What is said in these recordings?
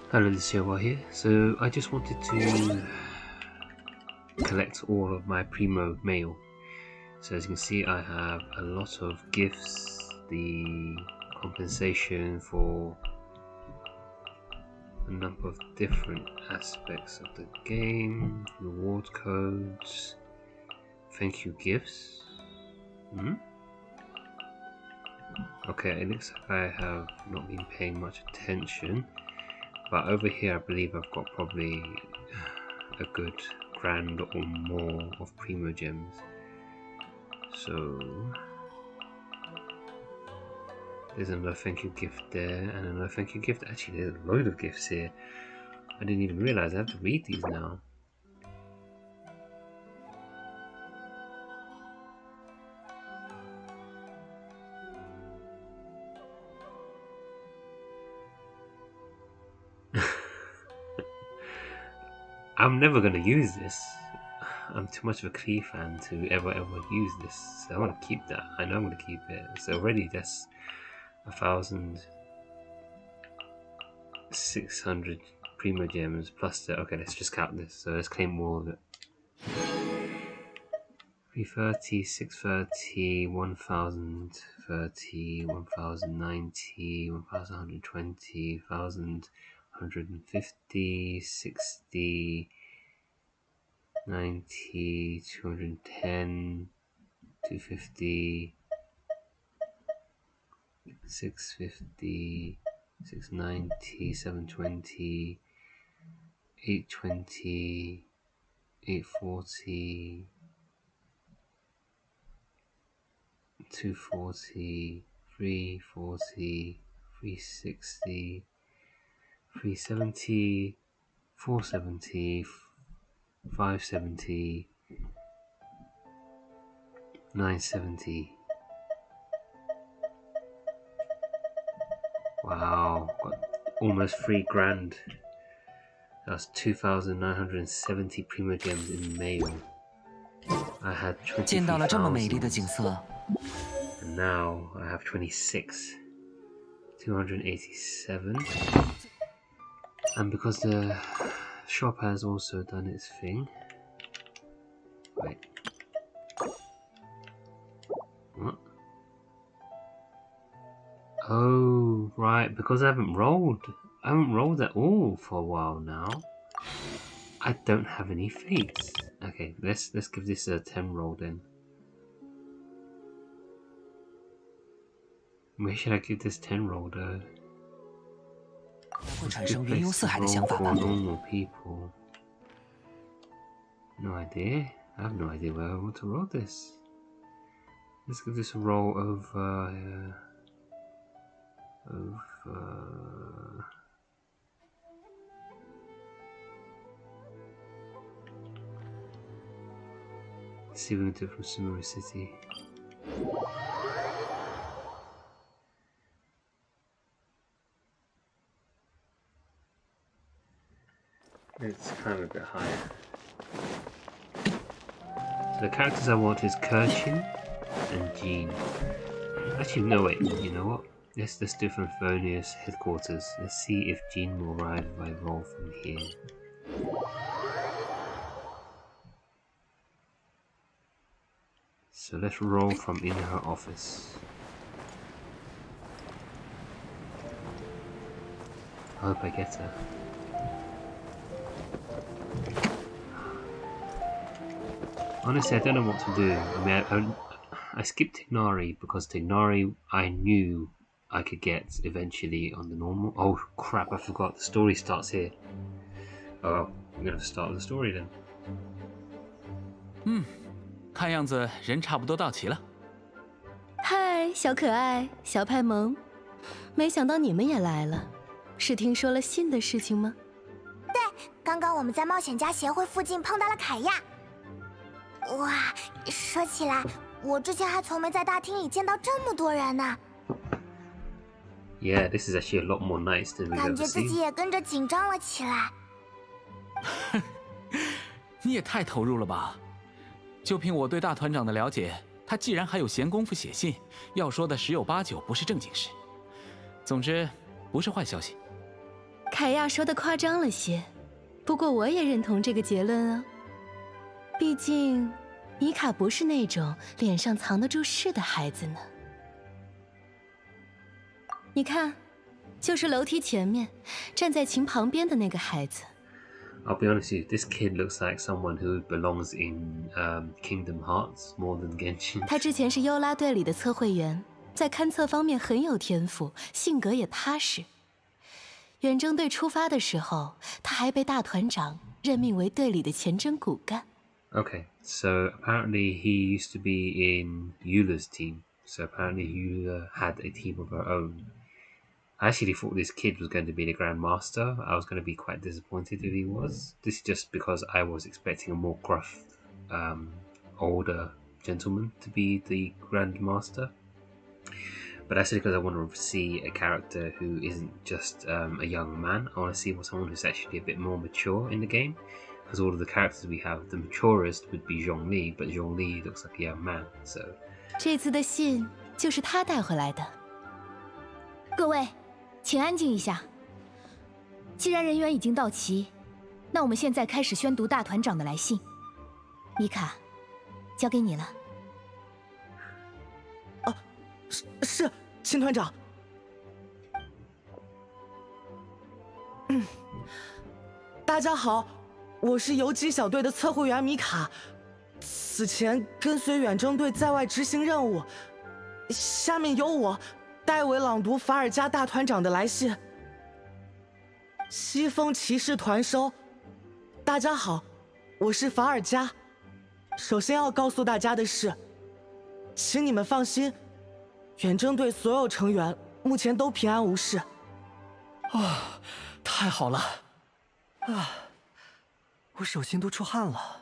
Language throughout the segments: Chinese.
Hello, this is Yowa here. So I just wanted to collect all of my Primo mail. So as you can see, I have a lot of gifts, the compensation for a number of different aspects of the game, reward codes, thank you gifts. Okay, it looks like I have not been paying much attention. But over here, I believe I've got probably a good grand or more of Primo Gems. So there's another thank you gift there, and another thank you gift. Actually, there's a load of gifts here. I didn't even realize I have to read these now. I'm never going to use this. I'm too much of a Klee fan to ever use this. So I want to keep that. I know I'm going to keep it. So already that's 1,600 Primo Gems plus the... Okay, let's just count this. So let's claim all of it. 330, 630, 1,030, 1,090, 1,120, 1,150, 60, 90, 210, 250, 650, 690, 720, 820, 840, 240, 340, 360, 370, 470, 570, 970. Wow, got almost 3 grand. That's 2,970 Primo Gems in mail. I had 23,000. And now I have 26. 287. And because the shop has also done its thing. Wait. What? Oh, right, because I haven't rolled at all for a while now. I don't have any fates. Okay, let's give this a 10 roll then. Where should I give this 10 roll though? For normal people. No idea. I have no idea where I want to roll this. Let's give this a roll over. Let's see what we can do from Sumeru City. It's kind of a bit higher. So the characters I want is Kershin and Jean. Actually, no wait. You know what? Let's do from Favonius headquarters. Let's see if Jean will arrive if I roll from here. So let's roll from in her office. I hope I get her. Honestly, I don't know what to do. I mean, I skipped Tignari because Tignari I knew I could get eventually on the normal. Oh crap, I forgot. The story starts here. Oh, well, I'm gonna have to start with the story then. 看样子人差不多到齐了。 嗨，小可爱，小派萌，没想到你们也来了，是听说了信的事情吗？ 对，刚刚我们在冒险家协会附近碰到了凯亚。哇，说起来，我之前还从没在大厅里见到这么多人呢。 Yeah, this is actually a lot more nice than we've ever seen. 感觉自己也跟着紧张了起来。 你也太投入了吧！就凭我对大团长的了解，他既然还有闲工夫写信，要说的十有八九不是正经事。总之，不是坏消息。 凯亚说的夸张了些，不过我也认同这个结论啊。毕竟，米卡不是那种脸上藏得住事的孩子呢。你看，就是楼梯前面，站在琴旁边的那个孩子。 I'll be honest with you, this kid looks like someone who belongs in Kingdom Hearts more than Genshin. 他之前是优拉队里的测绘员，在勘测方面很有天赋，性格也踏实。远征队出发的时候，他还被大团长任命为队里的前针骨干。 Okay, so apparently he used to be in Eula's team. So apparently Eula had a team of her own. I actually thought this kid was going to be the Grandmaster. I was going to be quite disappointed if he was. This is just because I was expecting a more gruff, older gentleman to be the Grandmaster. But that's because I want to see a character who isn't just a young man. I want to see someone who's actually a bit more mature in the game. Because all of the characters we have, the maturest would be Zhongli, but Zhongli looks like a young man, so... 这次的信就是他带回来的。 各位，请安静一下。既然人员已经到齐，那我们现在开始宣读大团长的来信。米卡，交给你了。 是，秦团长。大家好，我是游击小队的测绘员米卡，此前跟随远征队在外执行任务。下面由我代为朗读法尔加大团长的来信。西风骑士团收，大家好，我是法尔加。首先要告诉大家的是，请你们放心，远征队所有成员目前都平安无事。 啊，太好了！啊，我手心都出汗了。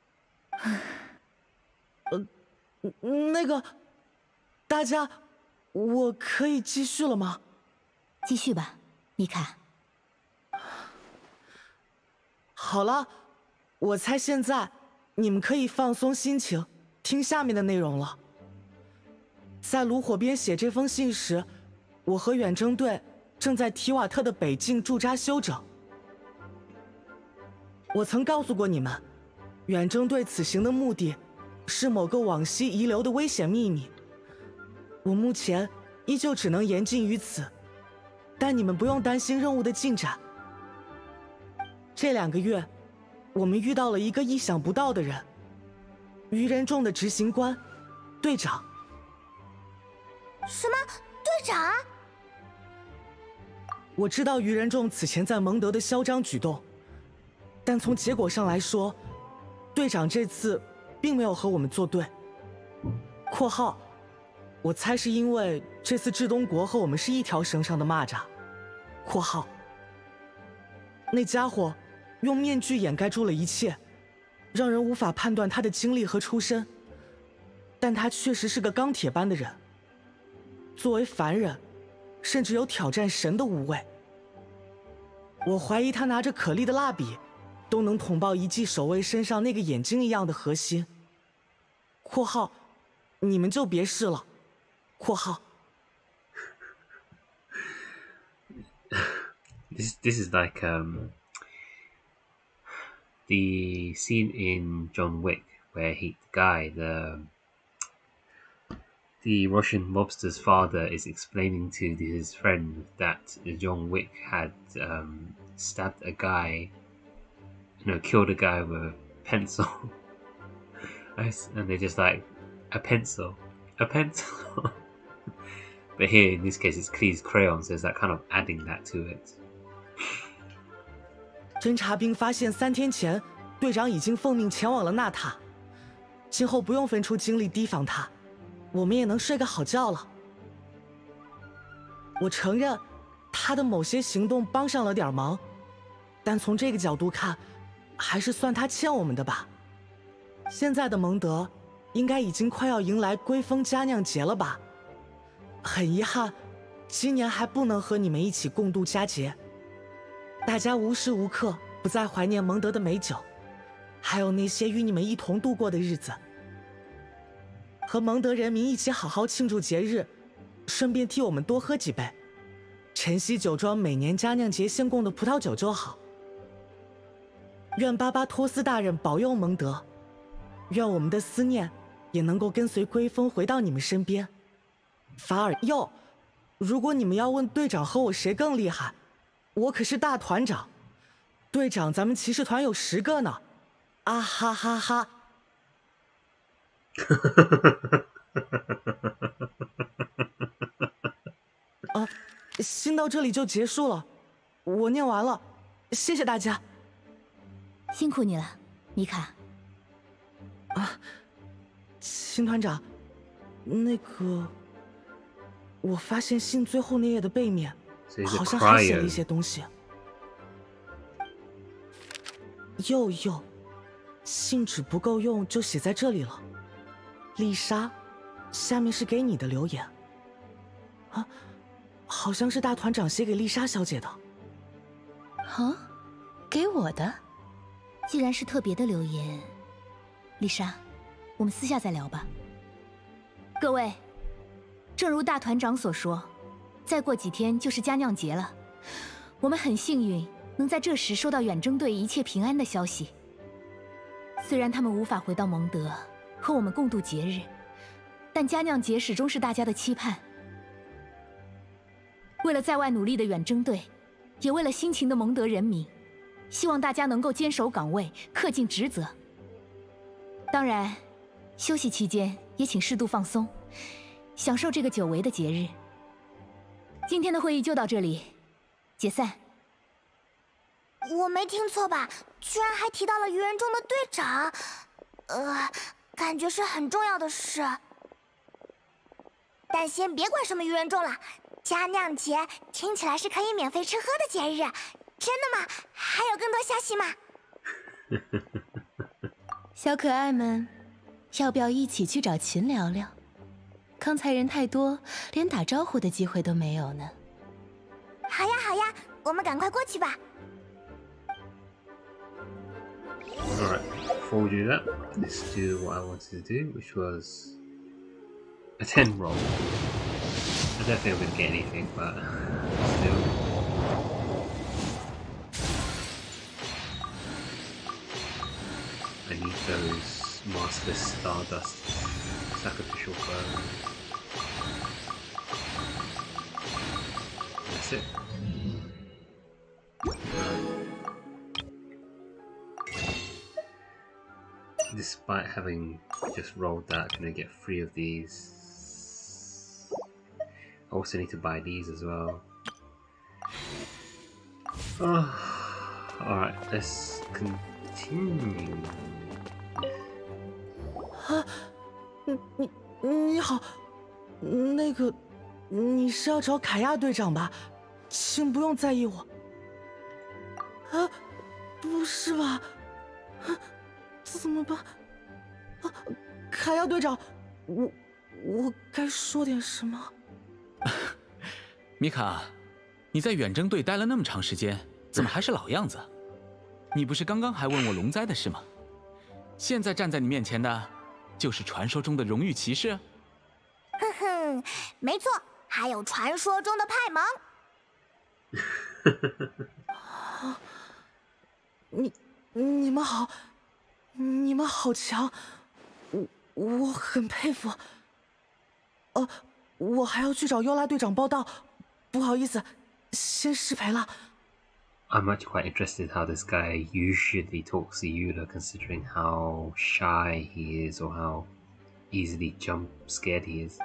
那个，大家，我可以继续了吗？ 继续吧，米卡。 好了，我猜现在你们可以放松心情，听下面的内容了。在炉火边写这封信时，我和远征队正在提瓦特的北境驻扎休整。我曾告诉过你们，远征队此行的目的是某个往西遗留的危险秘密。我目前依旧只能言尽于此，但你们不用担心任务的进展。这2个月，我们遇到了一个意想不到的人——愚人众的执行官，队长。 什么？队长？ 我知道愚人众此前在蒙德的嚣张举动，但从结果上来说，队长这次并没有和我们作对。（括号）我猜是因为这次至东国和我们是一条绳上的蚂蚱。（括号）那家伙用面具掩盖住了一切，让人无法判断他的经历和出身，但他确实是个钢铁般的人。作为凡人，甚至有挑战神的无畏。我怀疑他拿着可莉的蜡笔，都能捅爆一记守卫身上那个眼睛一样的核心。（括号）你们就别试了。（括号） This is like the scene in John Wick where the Russian mobster's father is explaining to his friend that John Wick had stabbed a guy, killed a guy with a pencil. And they're just like, a pencil. But here, in this case, it's Cleese crayons, so it's like kind of adding that to it. 侦察兵发现3天前，队长已经奉命前往了纳塔，今后不用分出精力提防他，我们也能睡个好觉了。我承认，他的某些行动帮上了点忙，但从这个角度看，还是算他欠我们的吧。现在的蒙德，应该已经快要迎来归风佳酿节了吧？很遗憾，今年还不能和你们一起共度佳节。大家无时无刻不在怀念蒙德的美酒，还有那些与你们一同度过的日子。和蒙德人民一起好好庆祝节日，顺便替我们多喝几杯。 晨曦酒庄每年佳酿节献贡的葡萄酒就好。愿巴巴托斯大人保佑蒙德，愿我们的思念也能够跟随归风回到你们身边。法尔哟，如果你们要问队长和我谁更厉害，我可是大团长。队长，咱们骑士团有10个呢。啊哈哈哈！信到这里就结束了，我念完了，谢谢大家。 辛苦你了，米卡。 新团长，那个，我发现信最后那页的背面，好像还写了一些东西。又，信纸不够用，就写在这里了。丽莎，下面是给你的留言。好像是大团长写给丽莎小姐的。 给我的？ 既然是特别的留言，丽莎，我们私下再聊吧。各位，正如大团长所说，再过几天就是佳酿节了。我们很幸运能在这时收到远征队一切平安的消息。虽然他们无法回到蒙德和我们共度节日，但佳酿节始终是大家的期盼。为了在外努力的远征队，也为了辛勤的蒙德人民，希望大家能够坚守岗位，恪尽职责。当然，休息期间也请适度放松，享受这个久违的节日。今天的会议就到这里，解散。 我没听错吧？居然还提到了愚人众的队长，感觉是很重要的事。但先别管什么愚人众了，佳酿节听起来是可以免费吃喝的节日，真的吗？还有更多消息吗？ 小可爱们，要不要一起去找秦聊聊？刚才人太多，连打招呼的机会都没有呢。 好呀，我们赶快过去吧。 Alright, before we do that, let's do what I wanted to do, which was a 10 roll. I don't think I'm going to get anything, but still. I need those Masterless Stardust Sacrificial Bow. That's it. Despite having just rolled that, can I get 3 of these? I also need to buy these as well. Alright, let's continue. 你好，那个，你是要找凯亚队长吧？请不用在意我。不是吧？怎么办？凯亚队长，我该说点什么？ 米卡，你在远征队待了那么长时间，怎么还是老样子？你不是刚刚还问我龙灾的事吗？现在站在你面前的，就是传说中的荣誉骑士？ 哼哼，没错，还有传说中的派蒙。 你们好。你们好强，我很佩服。我还要去找尤拉队长报道，不好意思，先失陪了。 I'm actually quite interested how this guy usually talks to Eula, considering how shy he is or how easily jump scared he is.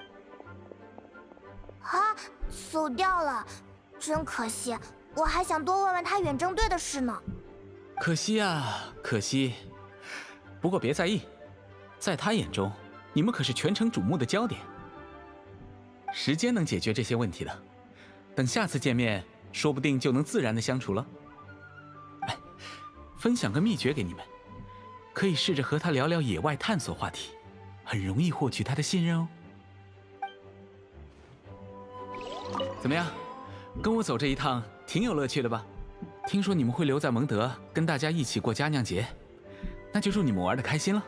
走掉了，真可惜。我还想多问问他远征队的事呢。 可惜啊，可惜。不过别在意，在他眼中，你们可是全城瞩目的焦点。时间能解决这些问题的，等下次见面，说不定就能自然的相处了。分享个秘诀给你们，可以试着和他聊聊野外探索话题，很容易获取他的信任哦。怎么样，跟我走这一趟挺有乐趣的吧？听说你们会留在蒙德，跟大家一起过佳酿节。那就祝你们玩得开心了。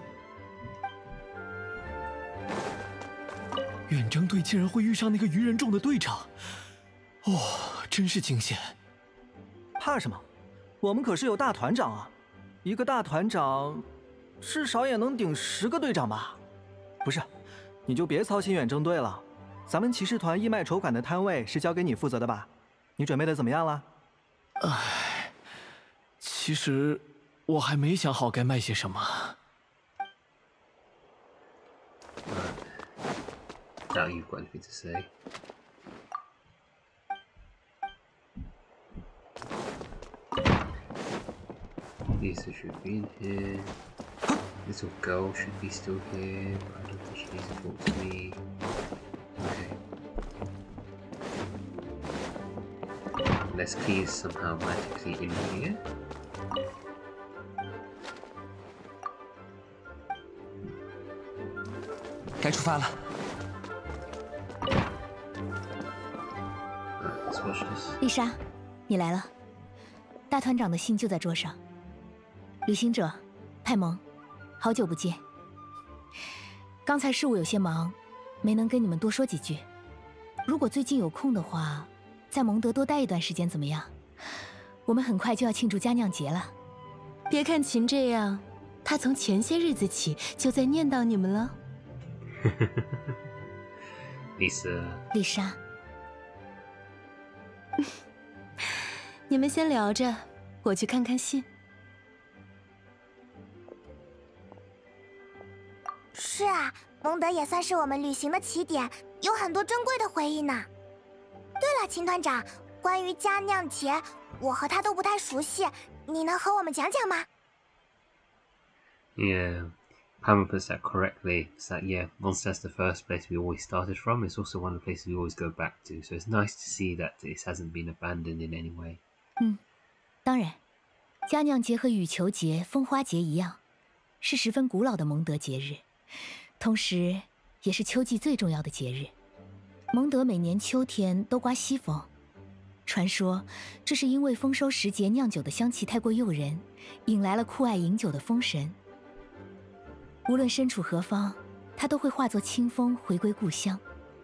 远征队竟然会遇上那个愚人众的队长，这真是惊险。怕什么？我们可是有大团长啊！一个大团长，至少也能顶10个队长吧？不是，你就别操心远征队了。咱们骑士团义卖筹款的摊位是交给你负责的吧？你准备的怎么样了？ 唉，其实我还没想好该卖些什么。 Doubt you've got anything to say. Lisa should be in here. Little girl should be still here, but I don't think she needs to talk to me. Okay. Unless Key is somehow magically in here. Let's watch this. 丽莎，你来了。大团长的信就在桌上。旅行者，派蒙，好久不见。刚才事务有些忙，没能跟你们多说几句。如果最近有空的话，在蒙德多待一段时间怎么样？我们很快就要庆祝佳酿节了。 别看秦这样，他从前些日子起就在念叨你们了。 Lisa. 丽莎， 你们先聊着，我去看看信。 是啊，蒙德也算是我们旅行的起点，有很多珍贵的回忆呢。对了，秦团长，关于佳酿节，我和他都不太熟悉，你能和我们讲讲吗？ Yeah, Pamela puts that correctly. It's that, yeah, Mondstadt's the first place we always started from. It's also one of the places we always go back to. So it's nice to see that this hasn't been abandoned in any way. 当然，佳酿节和羽球节、风花节一样，是十分古老的蒙德节日。同时，也是秋季最重要的节日。蒙德每年秋天都刮西风，传说这是因为丰收时节酿酒的香气太过诱人，引来了酷爱饮酒的风神。无论身处何方，他都会化作清风回归故乡。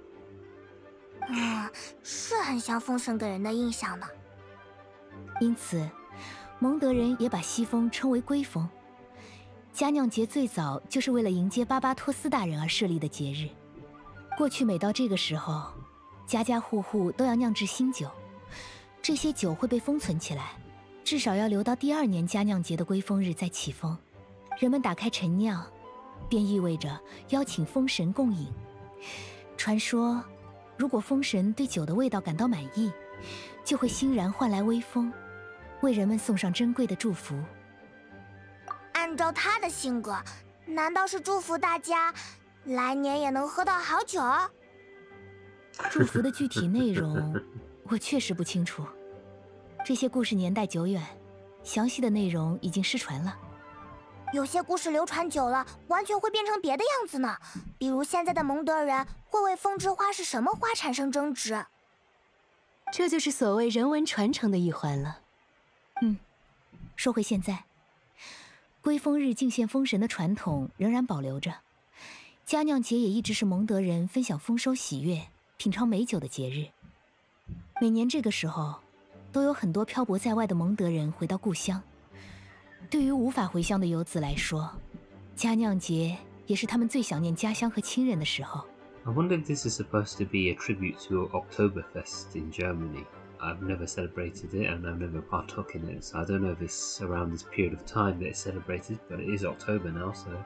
是很像风神给人的印象呢。 因此，蒙德人也把西风称为归风。佳酿节最早就是为了迎接巴巴托斯大人而设立的节日。过去每到这个时候，家家户户都要酿制新酒，这些酒会被封存起来，至少要留到第2年佳酿节的归风日再起封。人们打开陈酿，便意味着邀请风神共饮。传说，如果风神对酒的味道感到满意，就会欣然唤来微风，为人们送上珍贵的祝福。 按照他的性格，难道是祝福大家来年也能喝到好酒？ 祝福的具体内容我确实不清楚，这些故事年代久远，详细的内容已经失传了。 有些故事流传久了，完全会变成别的样子呢。比如现在的蒙德人会为风之花是什么花产生争执。 这就是所谓人文传承的一环了。 说回现在，归风日敬献风神的传统仍然保留着，佳酿节也一直是蒙德人分享丰收喜悦、品尝美酒的节日。每年这个时候，都有很多漂泊在外的蒙德人回到故乡。对于无法回乡的游子来说，佳酿节也是他们最想念家乡和亲人的时候。 I wonder if this is supposed to be a tribute to Oktoberfest in Germany. I've never celebrated it and I've never partook in it, so I don't know if it's around this period of time that it's celebrated, but it is October now, so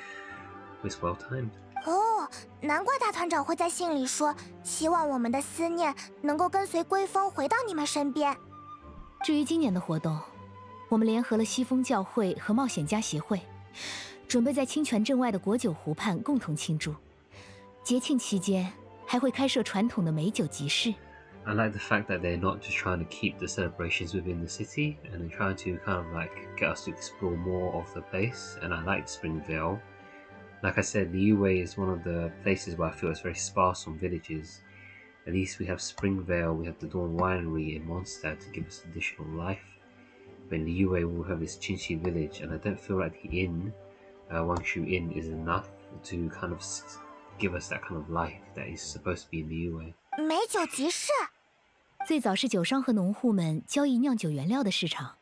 it's well timed. 难怪大团长会在信里说，希望我们的思念能够跟随归风回到你们身边。 至于今年的活动，我们联合了西风教会和冒险家协会，准备在清泉镇外的果酒湖畔共同庆祝。节庆期间还会开设传统的美酒集市。 I like the fact that they're not just trying to keep the celebrations within the city, and they're trying to kind of like get us to explore more of the place. And I like Springvale. Like I said, Liyue is one of the places where I feel it's very sparse on villages. At least we have Springvale, we have the Dawn Winery in Mondstadt to give us additional life. But in Liyue we'll have this Qinxi village, and I don't feel like the inn, Wangshu Inn, is enough to kind of give us that kind of life that is supposed to be in Liyue. 美酒集市？ 最早是酒商和农户们交易酿酒原料的市场。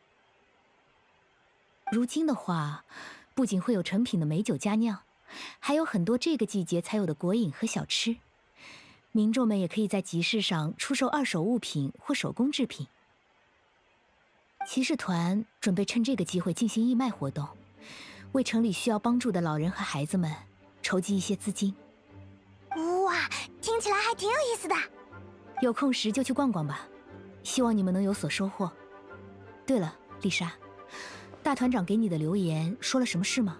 如今的话，不仅会有成品的美酒佳酿，还有很多这个季节才有的果饮和小吃。民众们也可以在集市上出售二手物品或手工制品。骑士团准备趁这个机会进行义卖活动，为城里需要帮助的老人和孩子们筹集一些资金。 哇，听起来还挺有意思的。 有空时就去逛逛吧，希望你们能有所收获。对了，丽莎，大团长给你的留言说了什么事吗？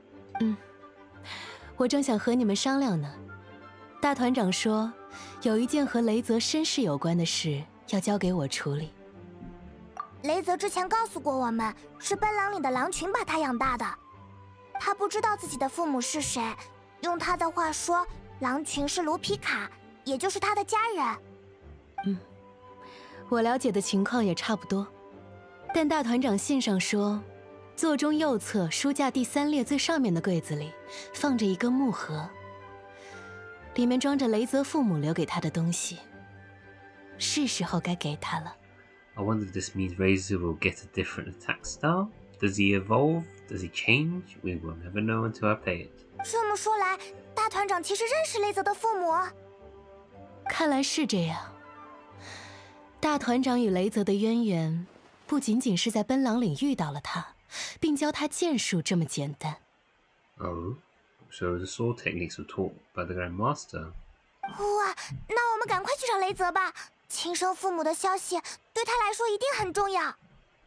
我正想和你们商量呢。大团长说，有一件和雷泽身世有关的事要交给我处理。 雷泽之前告诉过我们，是奔狼里的狼群把他养大的。他不知道自己的父母是谁，用他的话说，狼群是卢皮卡，也就是他的家人。 我了解的情况也差不多。但大团长信上说，座中右侧书架第3列最上面的柜子里放着一个木盒，里面装着雷泽父母留给他的东西，是时候该给他了。 I wonder if this means Razor will get a different attack style. Does he evolve? Does he change? We will never know until I play it. 这么说来，大团长其实认识雷泽的父母。 看来是这样。大团长与雷泽的渊源，不仅仅是在奔狼岭遇到了他，并教他剑术这么简单。 Oh, so the sword techniques were taught by the Grand Master. 哇，那我们赶快去找雷泽吧。亲生父母的消息对他来说一定很重要。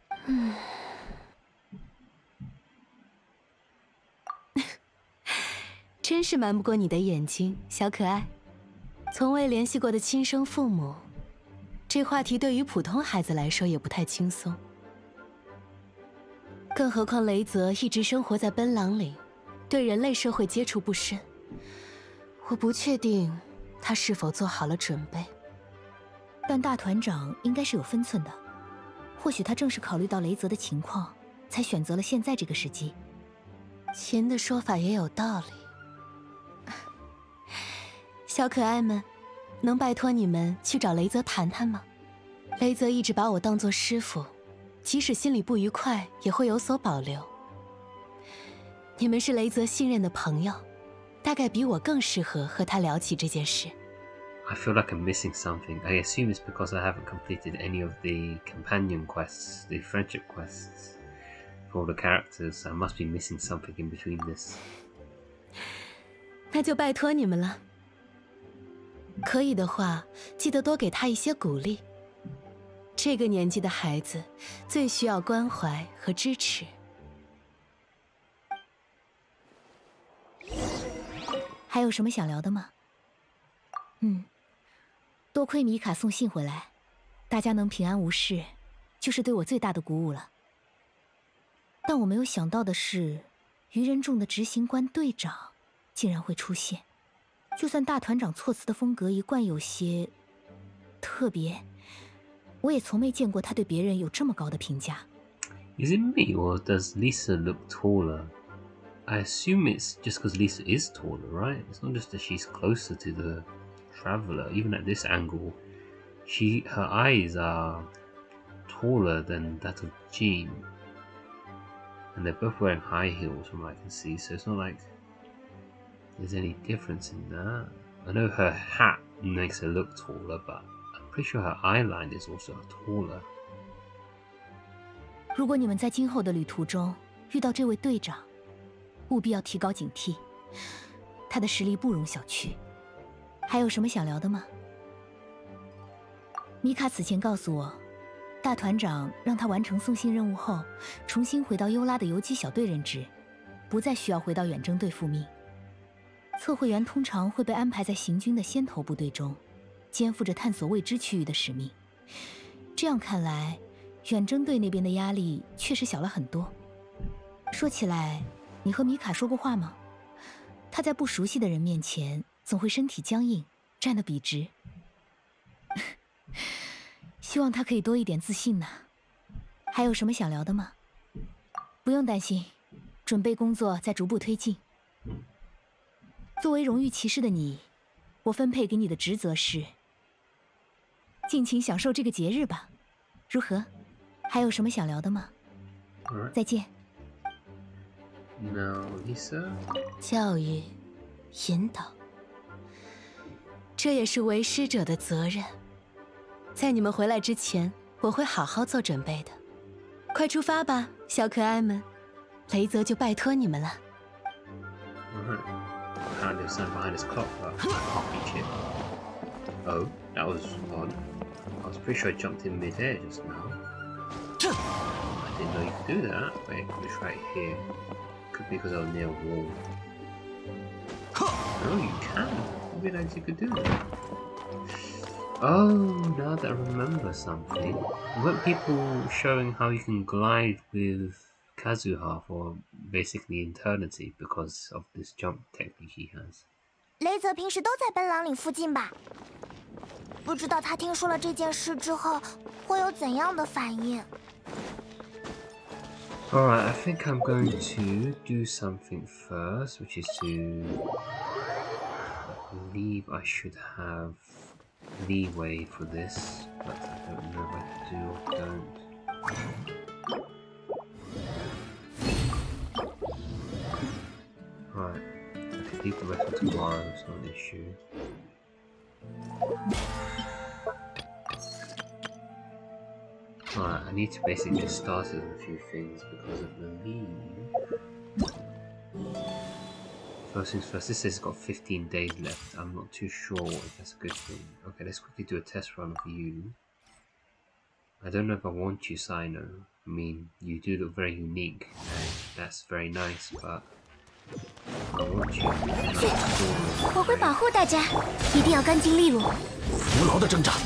真是瞒不过你的眼睛，小可爱。从未联系过的亲生父母，这话题对于普通孩子来说也不太轻松。更何况雷泽一直生活在奔狼岭，对人类社会接触不深。我不确定他是否做好了准备。 但大团长应该是有分寸的，或许他正是考虑到雷泽的情况，才选择了现在这个时机。 秦的说法也有道理。小可爱们，能拜托你们去找雷泽谈谈吗？雷泽一直把我当作师傅，即使心里不愉快，也会有所保留。你们是雷泽信任的朋友，大概比我更适合和他聊起这件事。 I feel like I'm missing something. I assume it's because I haven't completed any of the companion quests, the friendship quests for all the characters. I must be missing something in between this. 那就拜托你们了。可以的话，记得多给他一些鼓励。这个年纪的孩子最需要关怀和支持。 还有什么想聊的吗？多亏米卡送信回来，大家能平安无事，就是对我最大的鼓舞了。但我没有想到的是，愚人众的执行官队长竟然会出现。就算大团长措辞的风格一贯有些特别，我也从没见过他对别人有这么高的评价。 Is it me or does Lisa look taller? I assume it's just because Lisa is taller, right? It's not just that she's closer to the traveler. Even at this angle, her eyes are taller than that of Jean. And they're both wearing high heels from what I can see, so it's not like there's any difference in that. I know her hat makes her look taller, but I'm pretty sure her eyeline is also taller. 如果你们在今后的旅途中遇到这位队长，务必要提高警惕，他的实力不容小觑。还有什么想聊的吗？米卡此前告诉我，大团长让他完成送信任务后，重新回到优拉的游击小队任职，不再需要回到远征队复命。测绘员通常会被安排在行军的先头部队中，肩负着探索未知区域的使命。这样看来，远征队那边的压力确实小了很多。说起来，你和米卡说过话吗？他在不熟悉的人面前总会身体僵硬，站得笔直。希望他可以多一点自信呢。还有什么想聊的吗？不用担心，准备工作在逐步推进。作为荣誉骑士的你，我分配给你的职责是尽情享受这个节日吧。如何？还有什么想聊的吗？ Alright. 再见。 Now, Lisa. 教育、引导，这也是为师者的责任。在你们回来之前，我会好好做准备的。快出发吧，小可爱们，雷泽就拜托你们了。 Alright. Apparently there's something behind this clock, but I can't reach it. Oh, that was odd. I was pretty sure I jumped in mid-air just now. I didn't know you could do that. Wait, it's right here. Could be because I was near a wall. Oh, you can. I realized you could do that. Oh, now that I remember something. Weren't people showing how you can glide with Kazuha for basically eternity because of this jump technique he has? 雷泽平时都在奔狼岭附近吧？不知道他听说了这件事之后会有怎样的反应。 Alright, I think I'm going to do something first, which is to... I believe I should have leeway for this, but I don't know if I do or don't. Right, I can leave the rest for tomorrow, it's not an issue. Right, I need to basically get started on a few things because I believe... First things first, this says it's got 15 days left. I'm not too sure if that's a good thing. Okay, let's quickly do a test run of you. I don't know if I want you, Sino. I mean, you do look very unique, and that's very nice, but... I want you. 我会保护大家，一定要干净利落。 扶牢的挣扎。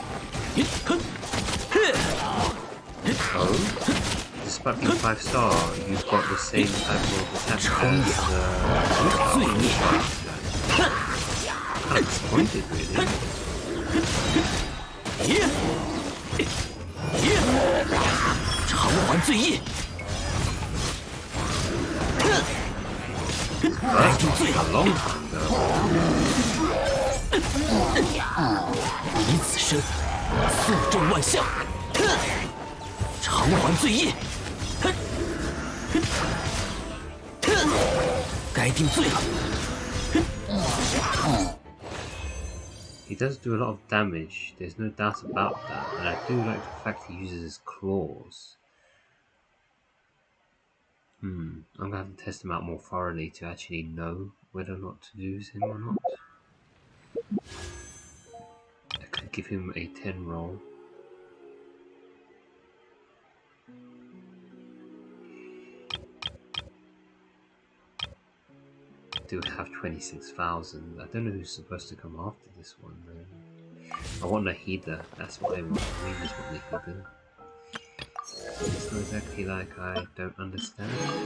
Oh, despite being 5-star, you've got the same type of attack as kind of disappointed, really. 偿还罪业，来定罪了。以此身肃正万象。 偿还罪业，该定罪了。 He does do a lot of damage, there's no doubt about that, and I do like the fact he uses his claws. I'm gonna have to test him out more thoroughly to actually know whether or not to use him or not. I could give him a 10 roll. Do have 26,000. I don't know who's supposed to come after this one though. I want Nahida, that's what I want. I really just want Nahida. It's not exactly like I don't understand.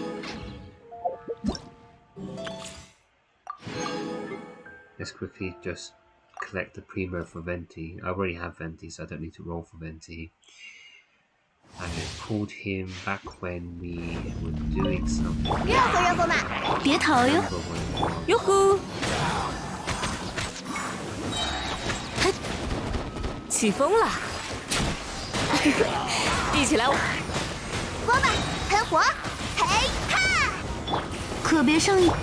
Let's quickly just collect the Primo for Venti. I already have Venti, so I don't need to roll for Venti. I pulled him back when we were doing something. 热乎热乎嘛， 别逃哟！ 哟呼！起风了！一起来！ 锅巴喷火，嘿哈！ 可别上瘾。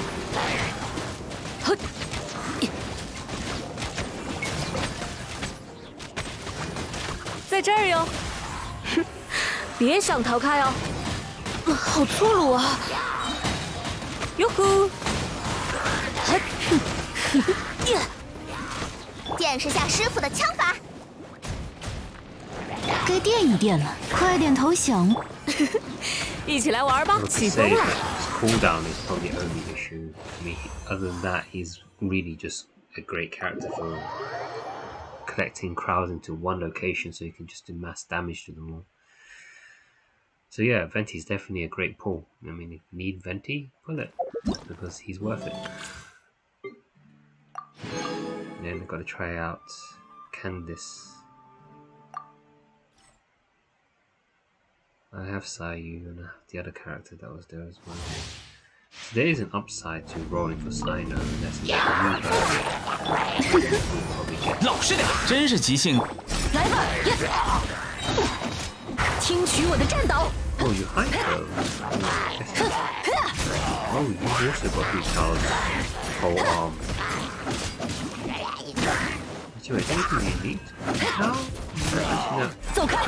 在这儿哟！别想逃开哦！好粗鲁啊！哟呼！ 见识下师傅的枪法。 该垫一垫了，快点投降！ 一起来玩吧！ 起风了！ Cooldown is probably the only issue. I mean, other than that, he's really just a great character for collecting crowds into one location so you can just do mass damage to them all. So yeah, Venti is definitely a great pull. I mean, if you need Venti, pull it, because he's worth it. And then I've got to try out Candice. I have Sayu and I have the other character that was there as well. So there is an upside to rolling for Sino, and that's a new version. 老实点，真是即兴。 来吧，听取我的战导。 Oh, you hide those. Oh, you also got these cards. Whole arm. Actually, wait, anything you need? No? Actually, no. 走开！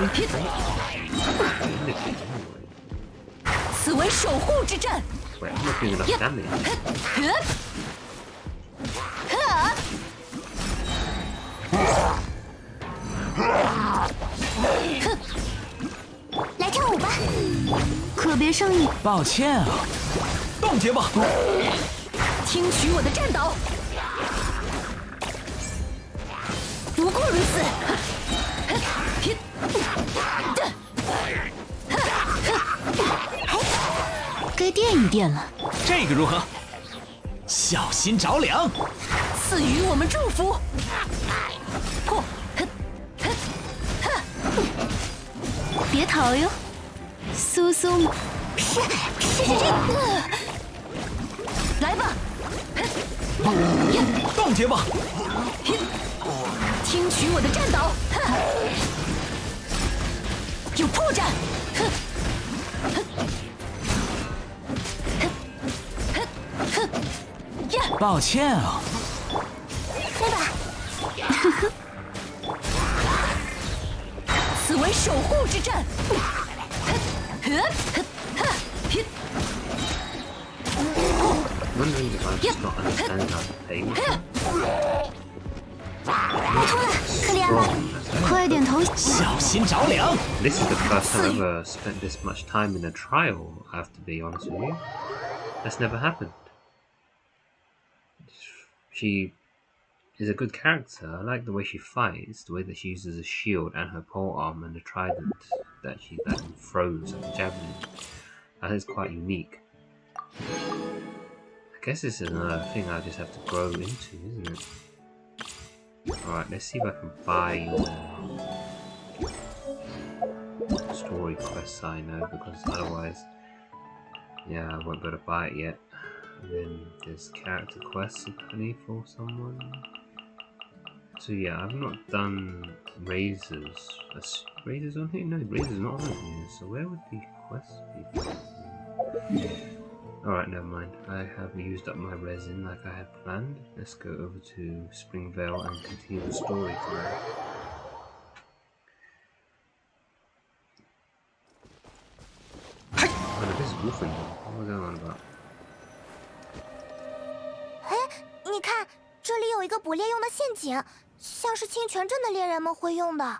此为守护之战。 Wait, I'm not doing enough damage. 来跳舞吧。 可别上瘾。 抱歉啊，冻结吧。 听取我的战导。不过如此。 该垫一垫了。 这个如何？小心着凉。 赐予我们祝福。破！ 别逃哟，苏苏。 是，来吧。 冻结吧。 听取我的战导。有破绽。 抱歉啊。 来吧。 此为守护之战。 Wondering if I'm just not understanding how to play with it. 可怜了。 快点投。 小心着凉。 This is the first time I've ever spent this much time in a trial, I have to be honest with you. That's never happened. She is a good character. I like the way she fights, the way that she uses a shield and her polearm and the trident that she throws like a javelin. That is quite unique. I guess this is another thing I just have to grow into, isn't it? Alright, let's see if I can buy your story quests I know, because otherwise, yeah, I won't be able to buy it yet. And then there's character quests apparently for someone. So yeah, I've not done Razors. Razors on here? No, Razors not on here. So where would the quests be? Alright, never mind. I have used up my resin like I had planned. Let's go over to Springvale and continue the story today. Oh no, this is Wolfen. What was going on about? 你看，这里有一个捕猎用的陷阱，像是清泉镇的猎人们会用的。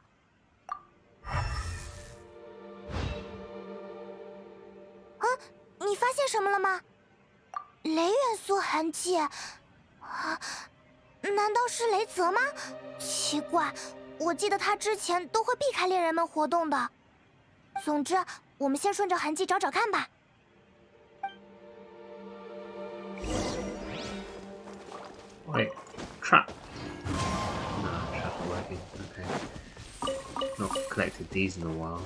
你发现什么了吗？雷元素痕迹。难道是雷泽吗？奇怪，我记得他之前都会避开猎人们活动的。总之，我们先顺着痕迹找找看吧。 Wait, trap. No, trap's working. Okay. Not collected these in a while.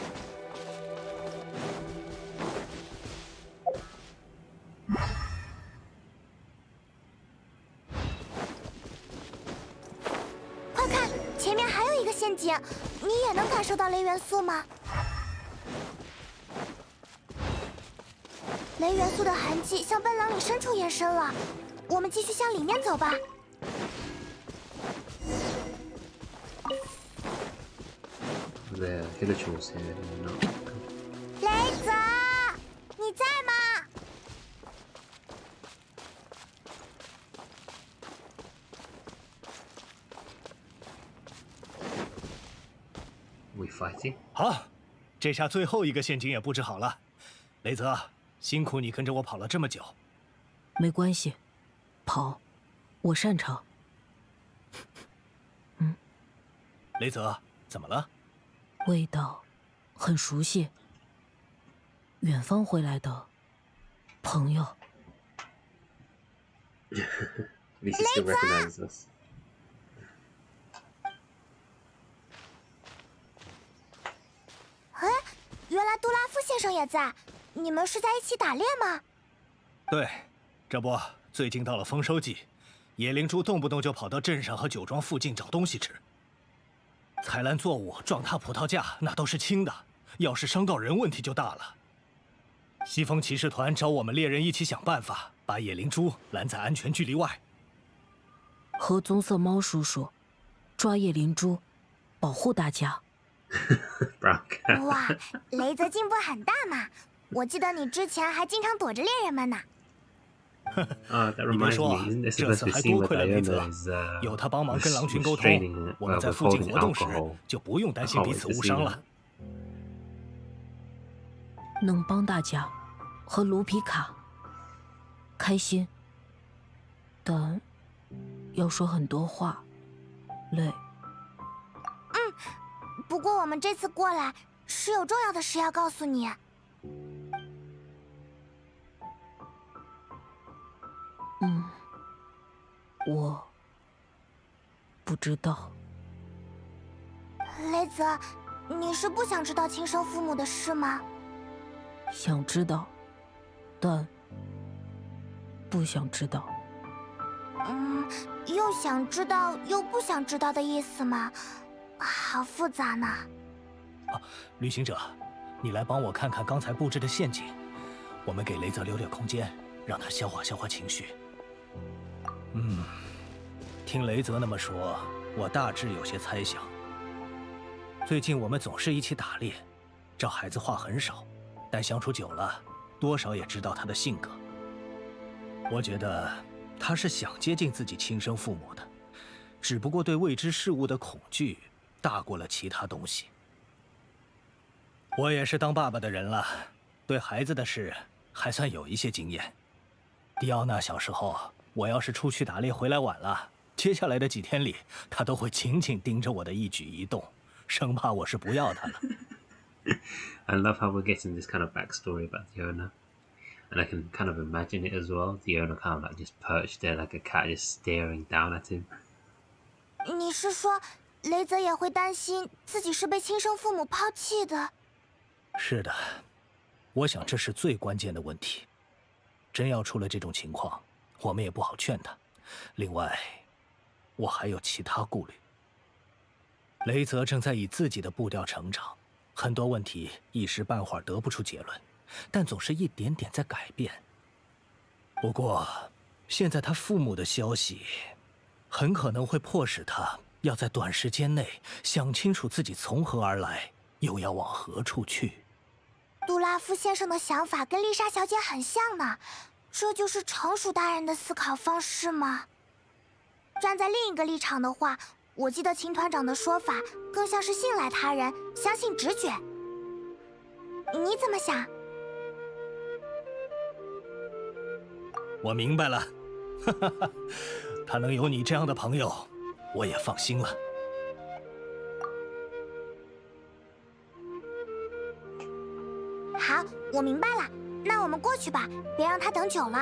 Look, 看，前面还有一个陷阱，你也能感受到雷元素吗？雷元素的痕迹向奔狼里深处延伸了。 我们继续向里面走吧。 The Hilichurls here, no. 雷泽，你在吗？ We fighting? 好，这下最后一个陷阱也布置好了。雷泽，辛苦你跟着我跑了这么久。 没关系。 跑，我擅长。 雷泽，怎么了？ 味道很熟悉。远方回来的朋友。 At least he still recognizes us. 原来杜拉夫先生也在。你们是在一起打猎吗？ 对，这不。 最近到了丰收季，野灵蛛动不动就跑到镇上和酒庄附近找东西吃。 踩烂作物、撞塌葡萄架，那都是轻的，要是伤到人，问题就大了。西风骑士团找我们猎人一起想办法，把野灵蛛拦在安全距离外。 和棕色猫叔叔抓野灵蛛，保护大家。 哇，雷泽进步很大嘛！我记得你之前还经常躲着猎人们呢。 你别说，这次还多亏了雷泽，有他帮忙跟狼群沟通，我们在附近活动时就不用担心彼此误伤了。 能帮大家和卢皮卡开心，但要说很多话，累。 不过我们这次过来是有重要的事要告诉你。 我不知道。 雷泽，你是不想知道亲生父母的事吗？ 想知道，但不想知道。 又想知道又不想知道的意思吗？好复杂呢。 旅行者，你来帮我看看刚才布置的陷阱，我们给雷泽留点空间，让他消化消化情绪。听雷泽那么说，我大致有些猜想。最近我们总是一起打猎，这孩子话很少，但相处久了，多少也知道他的性格。我觉得他是想接近自己亲生父母的，只不过对未知事物的恐惧大过了其他东西。我也是当爸爸的人了，对孩子的事还算有一些经验。迪奥娜小时候，我要是出去打猎回来晚了，接下来的几天里，他都会紧紧盯着我的一举一动，生怕我是不要他了。 I love how we're getting this kind of backstory about the owner. And I can kind of imagine it as well. The owner kind of like just perched there like a cat, just staring down at him. 你是说，雷泽也会担心自己是被亲生父母抛弃的？ 是的，我想这是最关键的问题。真要出了这种情况，我们也不好劝他。另外，我还有其他顾虑。雷泽正在以自己的步调成长，很多问题一时半会儿得不出结论，但总是一点点在改变。不过，现在他父母的消息，很可能会迫使他要在短时间内想清楚自己从何而来，又要往何处去。 杜拉夫先生的想法跟丽莎小姐很像呢，这就是成熟大人的思考方式吗？站在另一个立场的话，我记得秦团长的说法更像是信赖他人，相信直觉。你怎么想？ 我明白了，他能有你这样的朋友，我也放心了。 好，我明白了，那我们过去吧，别让他等久了。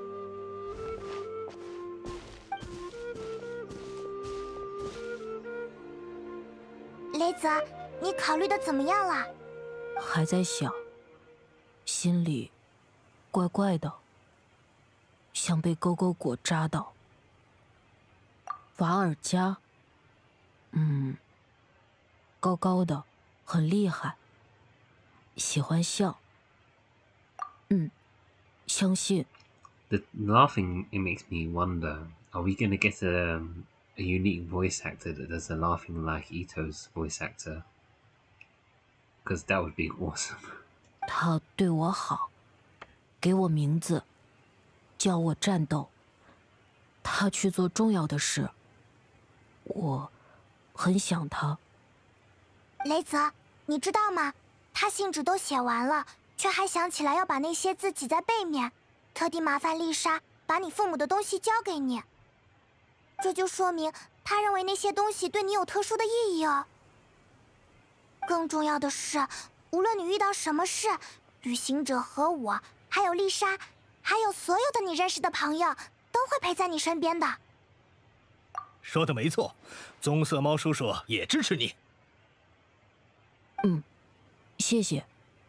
雷泽，你考虑的怎么样了？ 还在想，心里怪怪的，像被勾勾果扎到。瓦尔加，高高的，很厉害，喜欢笑。相信。 The laughing, it makes me wonder, are we going to get a unique voice actor that does the laughing like Ito's voice actor? Because that would be awesome. 他对我好，给我名字，叫我战斗。他去做重要的事，我很想他。 雷泽，你知道吗？他信纸都写完了，却还想起来要把那些字挤在背面，特地麻烦丽莎把你父母的东西交给你。这就说明他认为那些东西对你有特殊的意义哦。更重要的是，无论你遇到什么事，旅行者和我，还有丽莎，还有所有的你认识的朋友，都会陪在你身边的。 说的没错，棕色猫叔叔也支持你。 谢谢。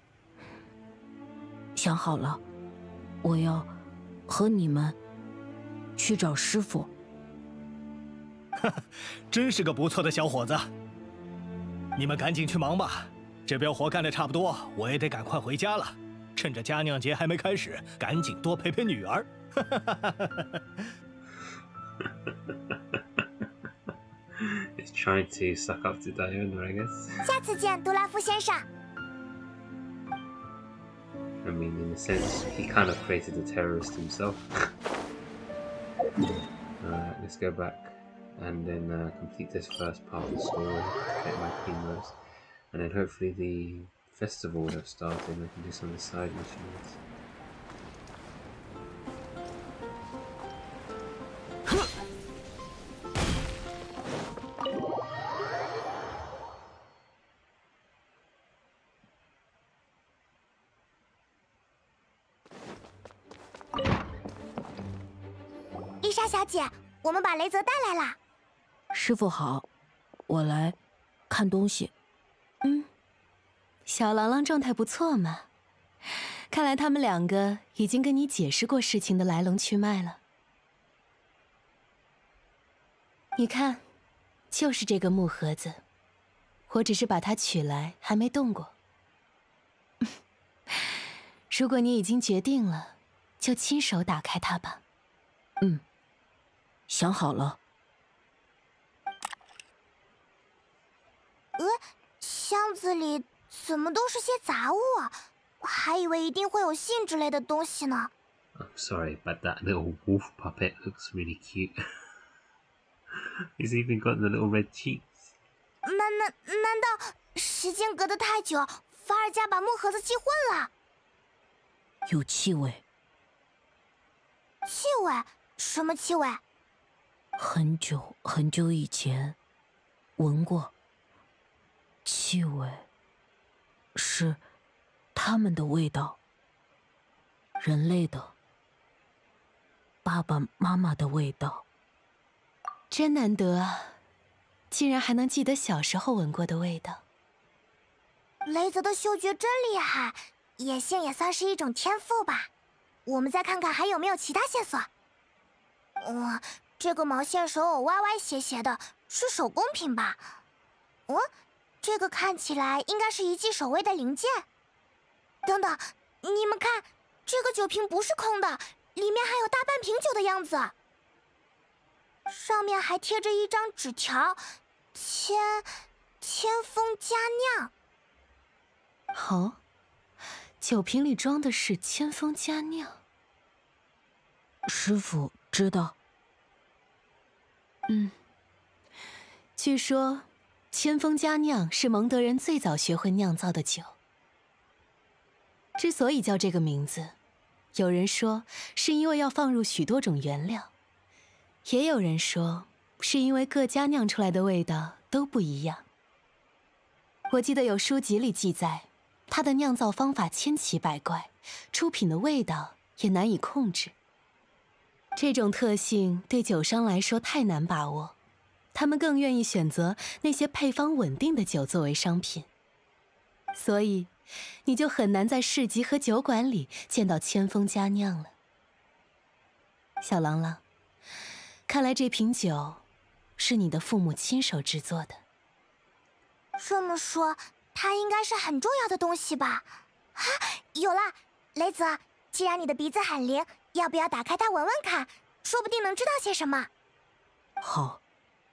想好了，我要和你们去找师傅。 真是个不错的小伙子。 你们赶紧去忙吧，这边活干得差不多，我也得赶快回家了。趁着佳酿节还没开始，赶紧多陪陪女儿。 He's trying to suck up to Diana, I guess. 下次见，杜拉夫先生。 I mean, in a sense, he kind of created a terrorist himself. Alright, let's go back and then complete this first part of the story, get my primrose, and then hopefully the festival will have started and I can do some of the side missions. Huh? 丽莎小姐，我们把雷泽带来了。 师傅好，我来看东西。 小郎朗状态不错嘛，看来他们两个已经跟你解释过事情的来龙去脉了。你看，就是这个木盒子，我只是把它取来，还没动过。如果你已经决定了，就亲手打开它吧。 想好了。 箱子里怎么都是些杂物啊？我还以为一定会有信之类的东西呢。 I'm sorry, but that little wolf puppet looks really cute. He's even got the little red cheeks. 难道时间隔得太久，法尔加把木盒子记混了？ 有气味。 气味？什么气味？ 很久很久以前，闻过。气味是他们的味道，人类的，爸爸妈妈的味道。 真难得啊，竟然还能记得小时候闻过的味道。 雷泽的嗅觉真厉害，野性也算是一种天赋吧。我们再看看还有没有其他线索。这个毛线手偶歪歪斜斜的，是手工品吧？这个看起来应该是遗迹守卫的零件。等等，你们看，这个酒瓶不是空的，里面还有大半瓶酒的样子。上面还贴着一张纸条，千风佳酿。 哦，酒瓶里装的是千风佳酿。 师傅知道。 据说千风佳酿是蒙德人最早学会酿造的酒。之所以叫这个名字，有人说是因为要放入许多种原料，也有人说是因为各家酿出来的味道都不一样。我记得有书籍里记载，它的酿造方法千奇百怪，出品的味道也难以控制。这种特性对酒商来说太难把握，他们更愿意选择那些配方稳定的酒作为商品。所以，你就很难在市集和酒馆里见到千风佳酿了。小郎朗，看来这瓶酒是你的父母亲手制作的。 这么说，它应该是很重要的东西吧？啊，有了，雷泽，既然你的鼻子很灵，要不要打开它闻闻看？说不定能知道些什么。 好。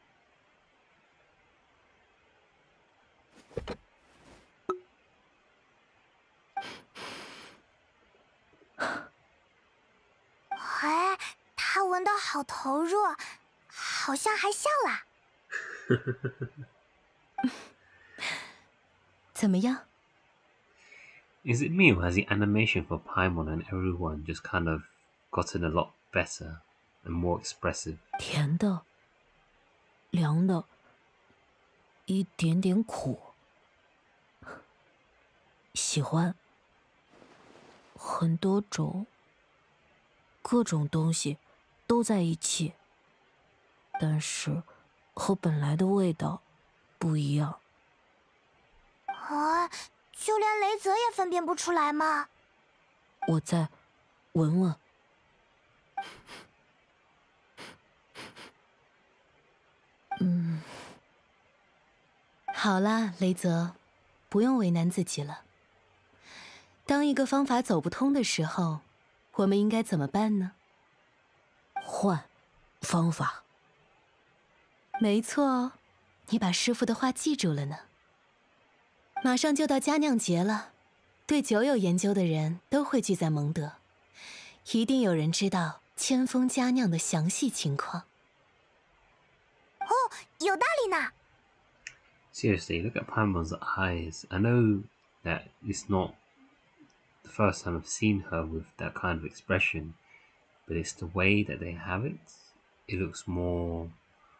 哎，他闻得好投入，好像还笑了。 怎么样？ Is it me or has the animation for Paimon and everyone just kind of gotten a lot better and more expressive? 甜的，凉的，一点点苦。喜欢。很多种，各种东西都在一起，但是和本来的味道不一样。 啊，就连雷泽也分辨不出来吗？ 我再闻闻。 好啦，雷泽，不用为难自己了。当一个方法走不通的时候，我们应该怎么办呢？ 换方法。 没错哦，你把师傅的话记住了呢。马上就到佳酿节了，对酒有研究的人都会聚在蒙德，一定有人知道千峰佳酿的详细情况。 哦，有道理呢。 Seriously, look at Paimon's eyes. I know that it's not the first time I've seen her with that kind of expression, but it's the way that they have it. It looks more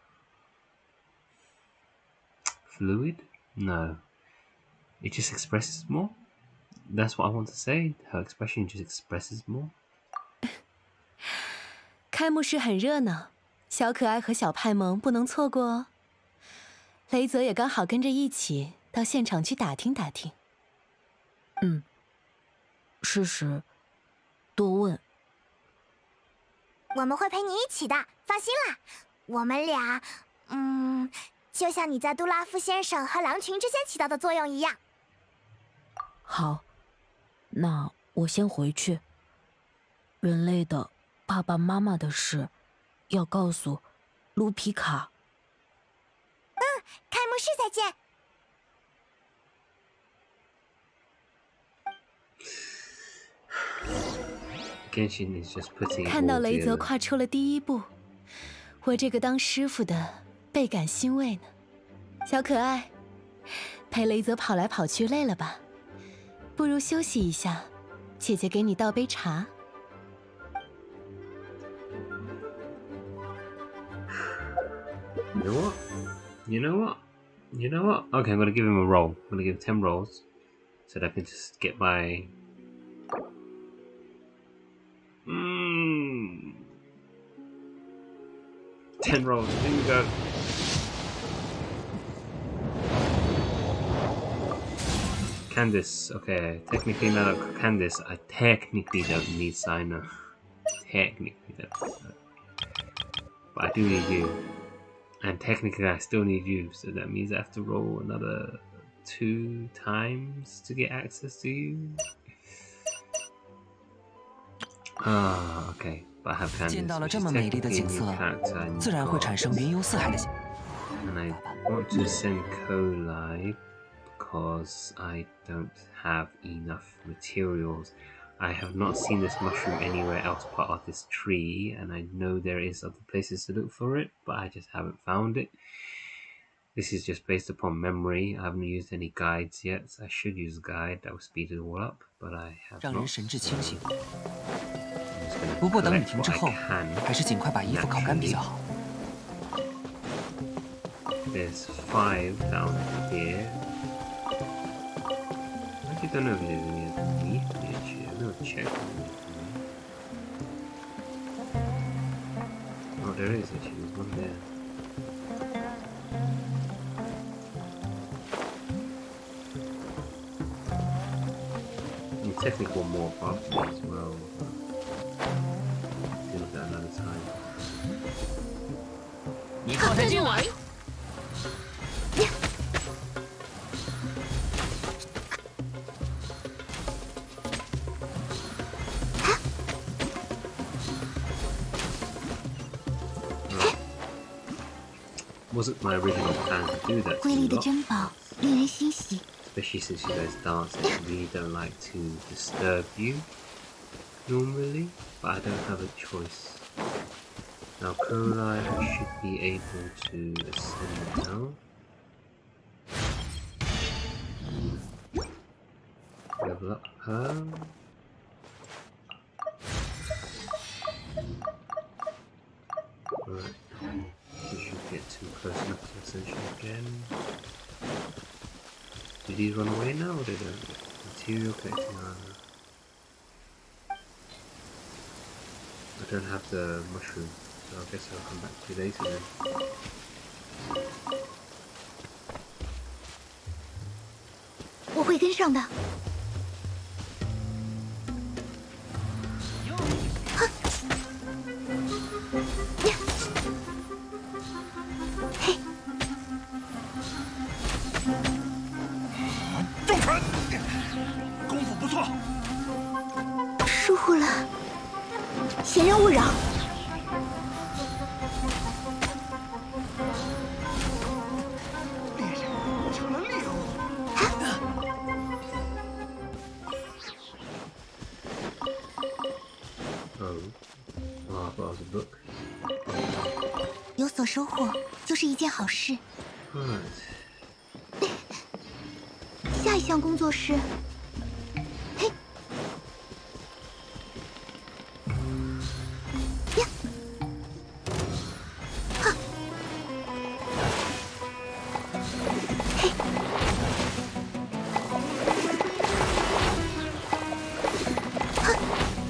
fluid. No, it just expresses more. That's what I want to say. Her expression just expresses more. 开幕式很热闹，小可爱和小派蒙不能错过哦。雷泽也刚好跟着一起到现场去打听打听。 事时多问。 我们会陪你一起的，放心啦。我们俩，就像你在杜拉夫先生和狼群之间起到的作用一样。 好，那我先回去。人类的爸爸妈妈的事，要告诉卢皮卡。 开幕式再见。 Genshin is just putting it 看到 all 雷泽 together. 跨出了第一步，我这个当师傅的倍感欣慰呢。小可爱，陪雷泽跑来跑去累了吧？不如休息一下，姐姐给你倒杯茶。 You know what? You know what? You know what? Okay, I'm gonna give him a roll. I'm gonna give 10 rolls so that I can just get my. 10 rolls. Here we go. Candice. Okay, technically now Candice, I technically don't need Sina. Technically don't. But I do need you. And technically I still need you, so that means I have to roll another 2 times to get access to you. Ah, okay. But I have Candice. 见到了这么美丽的景色，自然会产生云游四海的想。 And I want to send Kolai because I don't have enough materials. I have not seen this mushroom anywhere else part of this tree, and I know there is other places to look for it, but I just haven't found it. This is just based upon memory. I haven't used any guides yet. I should use a guide that will speed it all up, but I have 让 not. 人神志清醒。 I'm just gonna 不过等你 collect 停之 what 后 I can.， 还是尽快把衣服烤干比较好。 There's 5 down here. I actually don't know if there's any underneath me actually. I'm gonna check underneath me. Oh, there is actually. There's one there. And technically one more above me as well. Deal with that another time. 你靠太近了。 Wasn't my original plan to do that. 瑰丽 to 的 you lot, 珍宝令人欣喜。 especially since you guys dance, I really don't like to disturb you normally, but I don't have a choice. Now, Kolai, I should be able to ascend now. Level up her. Right. We should get too close enough to ascension again. Did these run away now or did material collecting armor? I don't have the mushroom, so I guess I'll come back to you later then. 我会跟上的。嘿， 疏忽了，闲人勿扰。 猎人成了猎物。 Oh, that was a book. 有所收获就是一件好事。 Right. 下一项工作是，嘿，呀，哈，嘿，哈。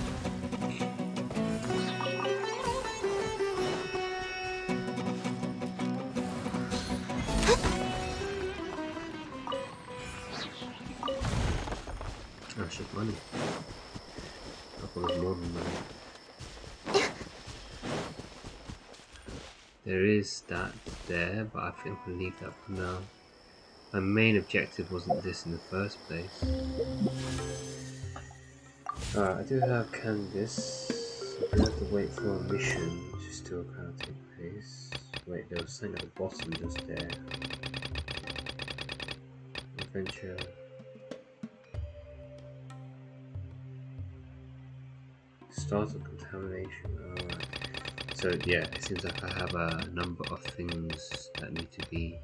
That's just money. I thought it was more than money. There is that there, but I think we'll leave that for now. My main objective wasn't this in the first place. Alright, I do have Candice. I do have to wait for a mission, which is still kind of take place. Wait, there was something at the bottom just there. Adventure. Start of contamination. Alright. So yeah, it seems like I have a number of things that need to be.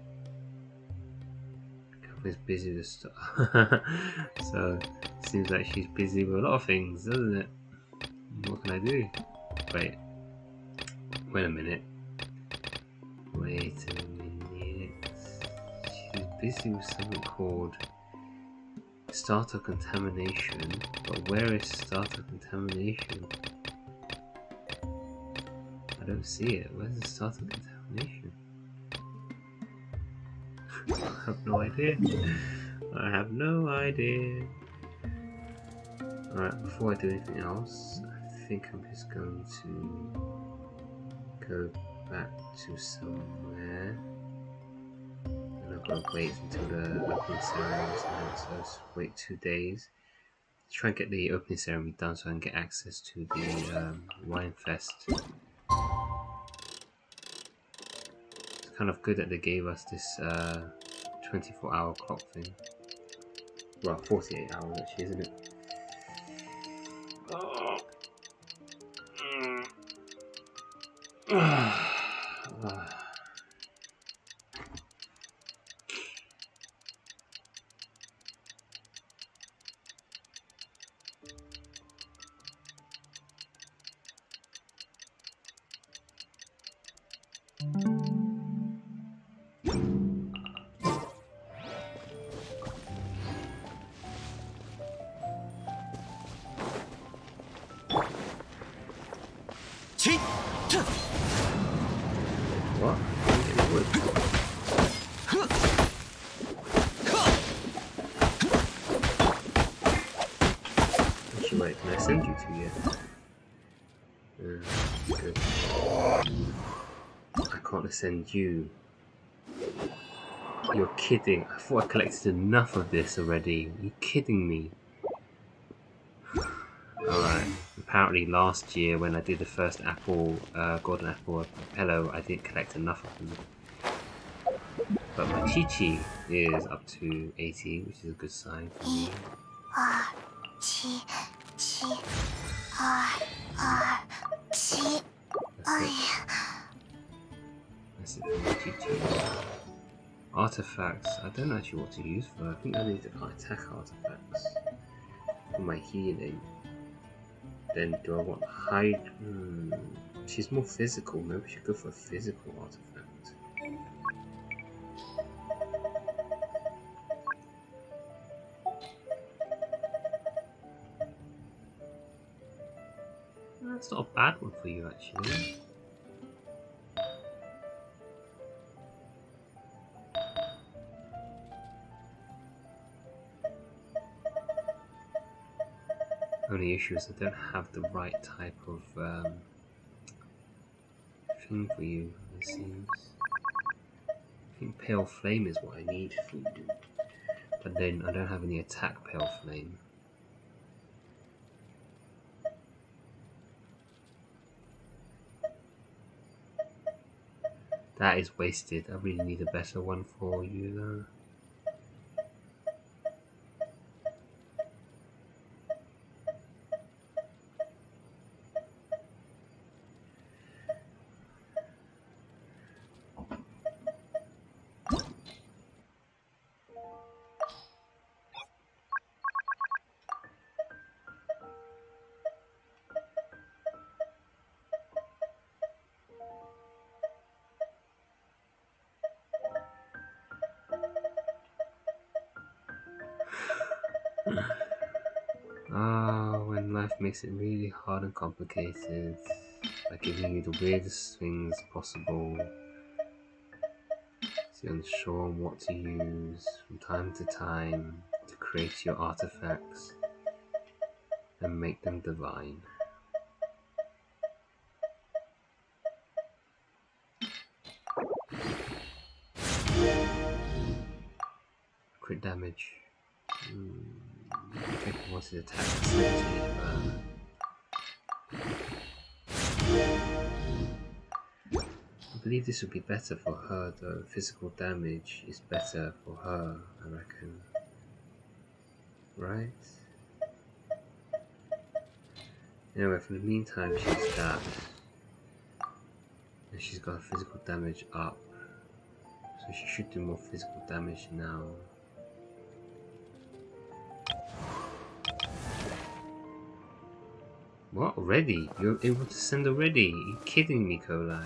Company's busy with stuff. So it seems like she's busy with a lot of things, doesn't it? What can I do? Wait a minute. Wait a minute. She's busy with something called starter contamination, but where is starter contamination? I don't see it. Where's the starter contamination? I have no idea. I have no idea. Alright, before I do anything else, I think I'm just going to go back to somewhere. And I've got to wait until the opening ceremony is done, so let's wait 2 days. Try and get the opening ceremony done so I can get access to the Wine Fest. It's kind of good that they gave us this 24-hour clock thing. Well, 48 hours actually, isn't it? What? Actually, wait, can I send you to you? Good. I can't send you. You're kidding. I thought I collected enough of this already. Are you kidding me? Alright. Apparently last year when I did the first apple, golden apple Pello, I didn't collect enough of them. But my Chi-Chi is up to 80, which is a good sign for me. 7、2、7。哎呀。 That's it for my Chi-Chi. Artifacts, I don't know actually what to use for. I think I need to attack artifacts for my healing. Then do I want hide? She's more physical. Maybe we should go for a physical artifact. That's not a bad one for you actually. Only issue is I don't have the right type of thing for you, it seems. I think Pale Flame is what I need for you. But then I don't have any attack Pale Flame. That is wasted. I really need a better one for you though. When life makes it really hard and complicated by giving you the weirdest things possible, so you're unsure on what to use from time to time to create your artifacts and make them divine. Crit damage. I think I wanted to attack percentage, but I believe this would be better for her though. Physical damage is better for her, I reckon. Right? Anyway, for the meantime, she's that. And she's got physical damage up. So she should do more physical damage now. What? Already? You're able to send already? Are you kidding me, Kolai?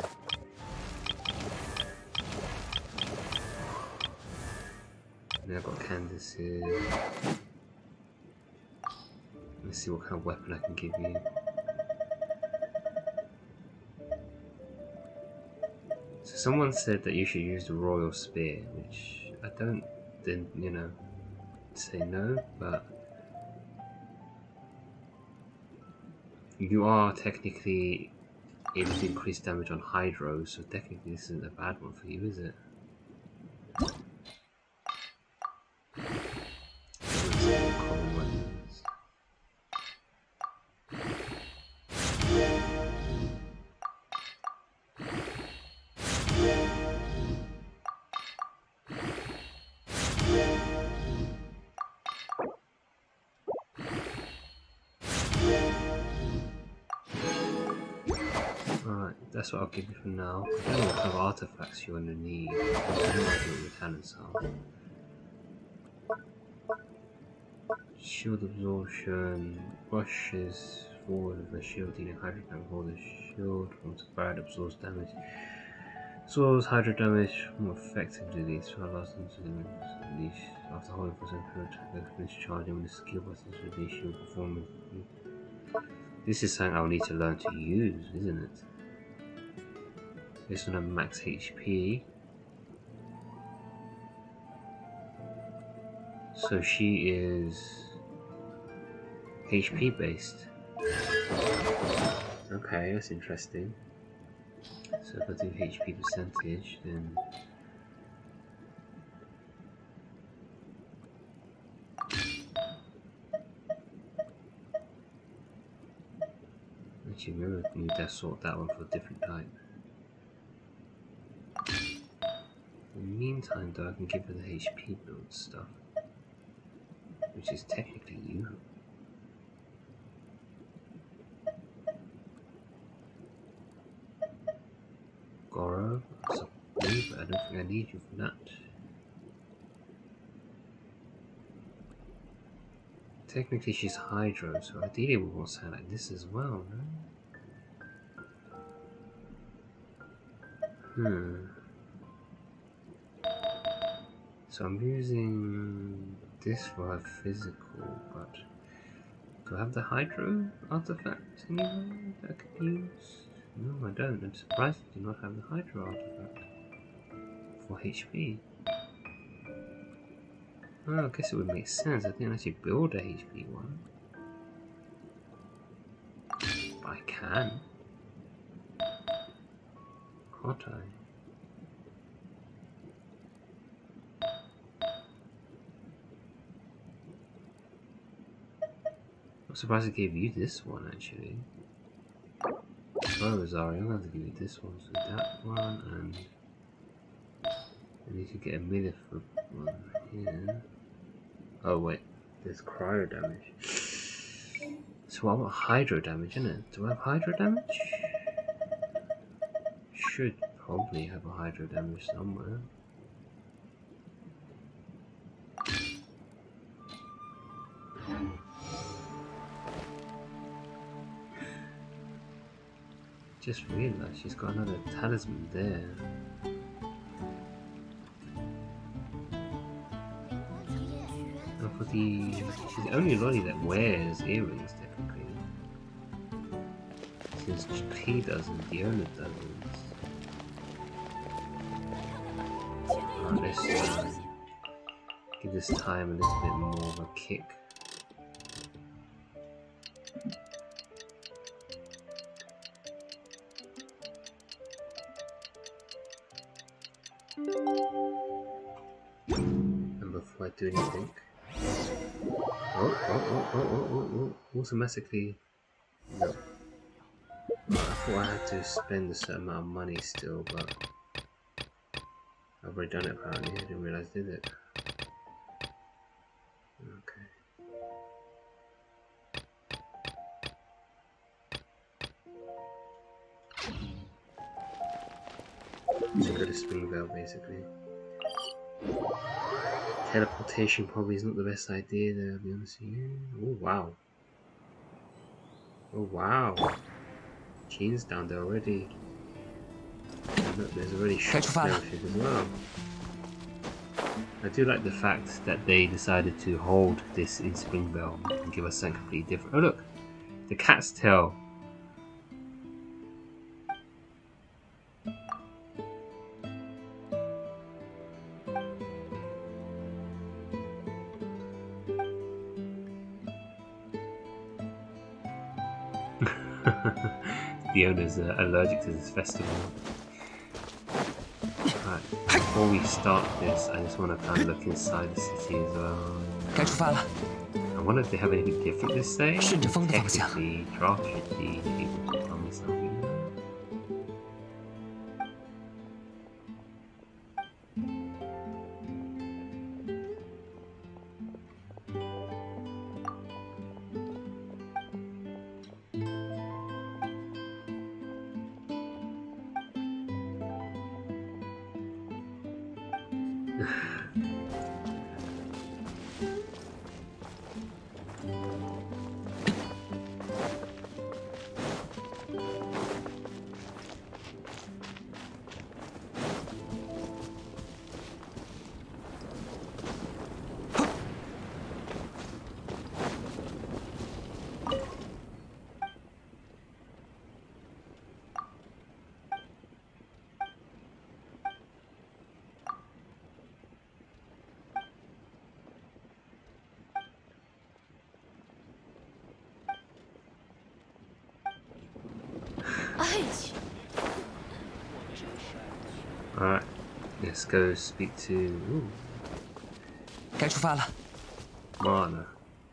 Then I've got Candace here. Let's see what kind of weapon I can give you. So someone said that you should use the Royal Spear, which I didn't, you know, say no, but you are technically able to increase damage on Hydro, so technically this isn't a bad one for you, is it? Common weapons. Alright, that's what I'll give you for now. I don't know what kind of artifacts you're going to need. I don't know what your talents are. Shield absorption rushes forward with a shield dealing hydro damage. Hold the shield once fired absorbs damage. Absorbs hydro damage more effectively. So allows them to release after holding for some period to finish charging when the skill buttons release shield performance. This is something I'll need to learn to use, isn't it? This one on max HP. So she is HP based. Okay, that's interesting. So if I do HP percentage, then actually maybe we need to sort that one for a different type. In the meantime though, I can give her the HP build stuff, which is technically you. Goro, that's up to me, but I don't think I need you for that. Technically she's Hydro, so ideally we want something like this as well, no? So I'm using this for her physical, but do I have the Hydro artifact anywhere that I could use? No, I don't. I'm surprised I do not have the Hydro artifact for HP. Well, I guess it would make sense. I didn't actually build a HP one. But I can. Can't I? I'm surprised I gave you this one actually. Oh, Rosario, I'm going to give you this one. So that one and And you could get a million for one here. Oh wait, there's cryo damage. So I want hydro damage, isn't it? Do I have hydro damage? Should probably have a hydro damage somewhere. Just realised she's got another talisman there. And for the... she's the only Lolly that wears earrings, technically. Since he doesn't, Fiona doesn't. Alright, let's give this time a little bit more of a kick. And before I do anything, automatically, no. I thought I had to spend a certain amount of money still, but I've already done it apparently. I didn't realize I did it. Okay. So go to Springvale basically. Teleportation probably is not the best idea there, I'll be honest with you. Oh wow. Oh wow. Jean's down there already. And look, there's already shops and everything as well. I do like the fact that they decided to hold this in Springvale and give us something completely different. Oh look! The cat's tail. The owner's allergic to this festival. Right, before we start this, I just want to kind of look inside the city as well. I wonder if they have anything different this day. Technically, Draft should be able to tell me something. Alright, let's go speak to Marna.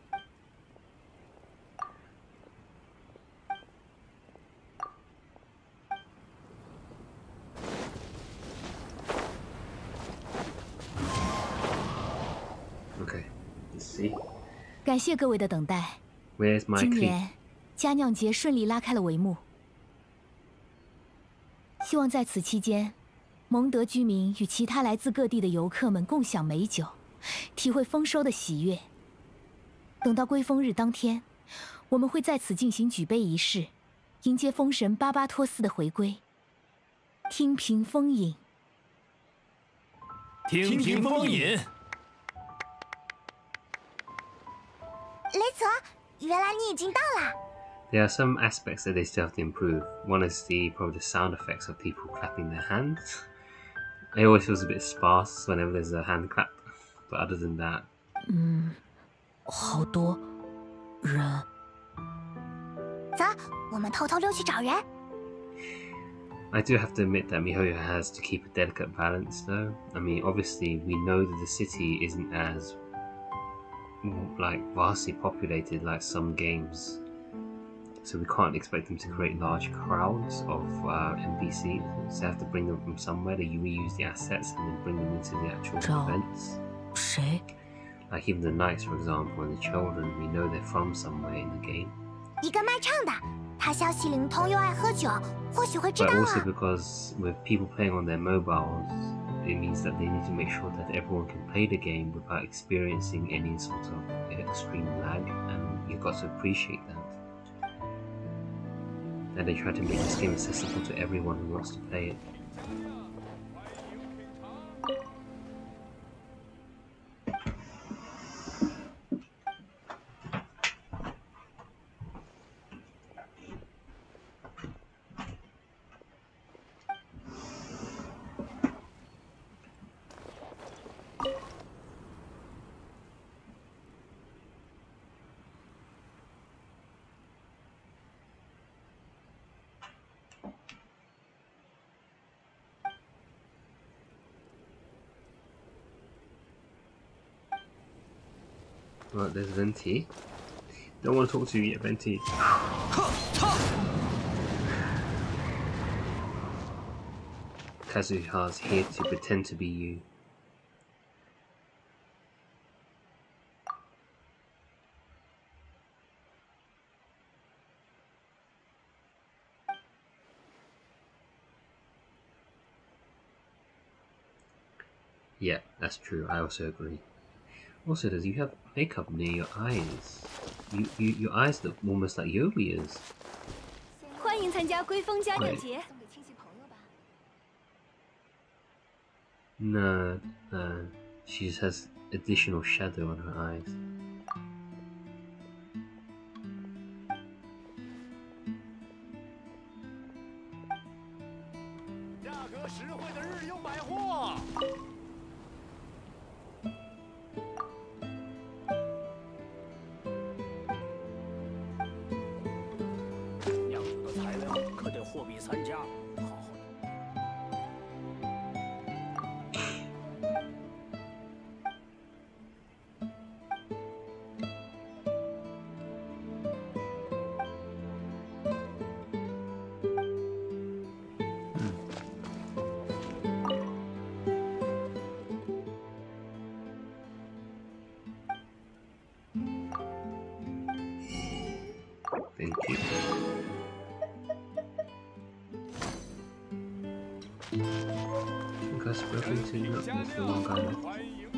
Okay, let's see. 感谢各位的等待。 Where's my 今 key? 年佳酿节顺利拉开了帷幕，希望在此期间，蒙德居民与其他来自各地的游客们共享美酒，体会丰收的喜悦。等到归封日当天，我们会在此进行举杯仪式，迎接风神巴巴托斯的回归。听凭风饮， 听凭风饮。 雷泽，原来你已经到了。 There are some aspects that they still have to improve. One is probably the sound effects of people clapping their hands. It always feels a bit sparse whenever there's a hand clap, but other than that, 好多人。 走，我们偷偷溜去找人。 I do have to admit that MiHoYo has to keep a delicate balance, though. I mean, obviously, we know that the city isn't as vastly populated like some games. So we can't expect them to create large crowds of NPCs. So they have to bring them from somewhere. They reuse the assets and then bring them into the actual events. 谁？ Like even the knights, for example, and the children, we know they're from somewhere in the game. 一个卖唱的，他消息灵通又爱喝酒，或许会知 But 道 also 啊。 because with people playing on their mobiles, it means that they need to make sure that everyone can play the game without experiencing any sort of extreme lag, and you've got to appreciate that. And they try to make this game accessible to everyone who wants to play it. Right, there's Venti. Don't want to talk to you yet, Venti. Kazuha's here to pretend to be you. Yeah, that's true. I also agree. Also, does you have makeup near your eyes? Your eyes look almost like Yobia's. 欢迎参加龟峰嘉年节。 No, she just has additional shadow on her eyes. Thank you. I think I've spoken to you for a long time.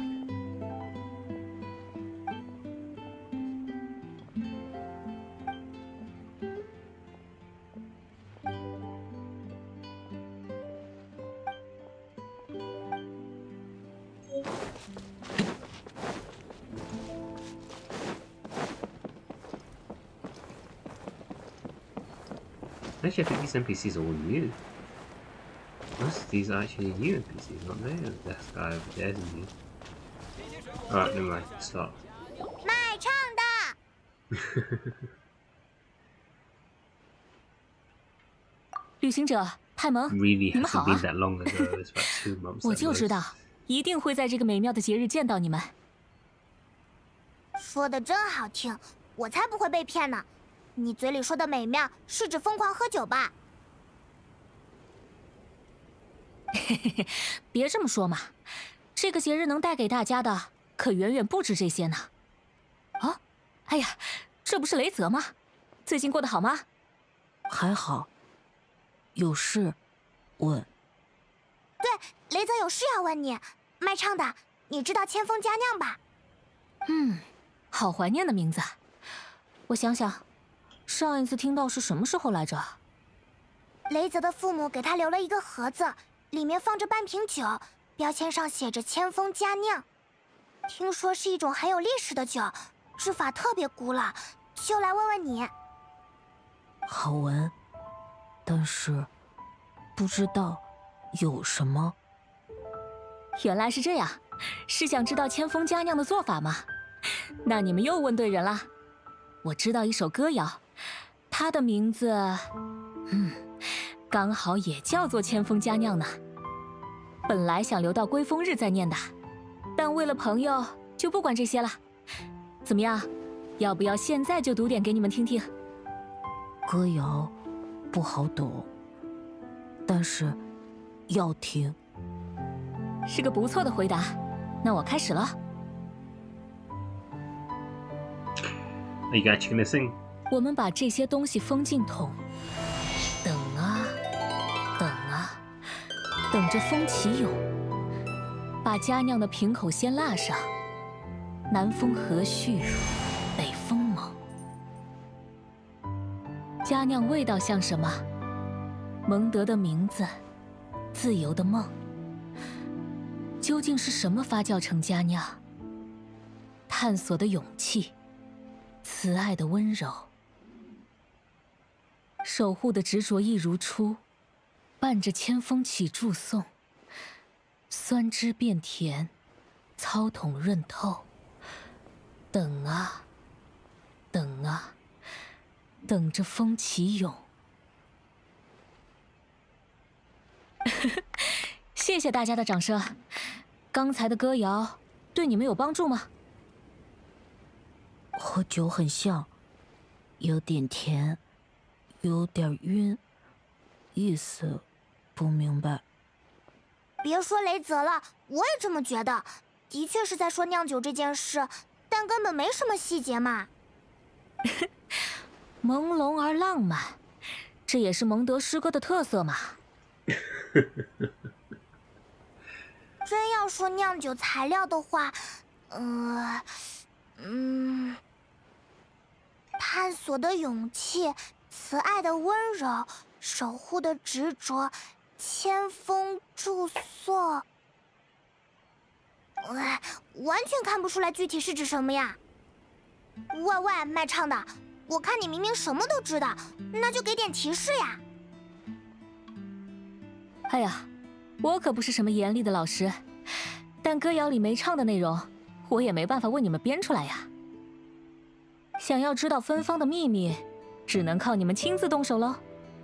Actually, I think these NPCs are all new. Most of these are actually new NPCs, aren't they? That guy over there is new. Alright, never mind. Stop. 卖唱的。 旅行者泰蒙， Really 你们好 hasn't 啊 been！that long ago. It's about 2 months. 我 at 就 most. 知道，一定会在这个美妙的节日见到你们。 说的真好听，我才不会被骗呢。你嘴里说的美妙，是指疯狂喝酒吧？ 别这么说嘛，这个节日能带给大家的可远远不止这些呢。啊，哎呀，这不是雷泽吗？最近过得好吗？ 还好。有事问。 对，雷泽有事要问你。卖唱的，你知道千峰佳酿吧？ 嗯，好怀念的名字。我想想，上一次听到是什么时候来着？ 雷泽的父母给他留了一个盒子，里面放着半瓶酒，标签上写着千峰佳酿。听说是一种很有历史的酒，制法特别古老，就来问问你。 好闻，但是不知道有什么。 原来是这样，是想知道千峰佳酿的做法吗？那你们又问对人啦。我知道一首歌谣，它的名字，刚好也叫做千峰佳酿呢。本来想留到归峰日再念的，但为了朋友，就不管这些了。怎么样？要不要现在就读点给你们听听？ 歌谣不好懂，但是要听。 是个不错的回答，那我开始了。 Are you actually gonna sing? 我们把这些东西封进桶，等啊，等啊，等着风起涌。把佳酿的瓶口先蜡上，南风和煦，北风猛。佳酿味道像什么？蒙德的名字，自由的梦。究竟是什么发酵成佳酿？探索的勇气，慈爱的温柔，守护的执着一如初，伴着千风起祝颂。酸汁变甜，糙桶润透。等啊，等啊，等着风起涌。谢谢大家的掌声。刚才的歌谣对你们有帮助吗？ 和酒很像，有点甜，有点晕，意思不明白。 别说雷泽了，我也这么觉得。的确是在说酿酒这件事，但根本没什么细节嘛。 朦胧而浪漫，这也是蒙德诗歌的特色嘛。 真要说酿酒材料的话，探索的勇气，慈爱的温柔，守护的执着，千风祝颂。完全看不出来具体是指什么呀！喂，卖唱的，我看你明明什么都知道，那就给点提示呀！ 哎呀，我可不是什么严厉的老师，但歌谣里没唱的内容，我也没办法为你们编出来呀。想要知道芬芳的秘密，只能靠你们亲自动手喽。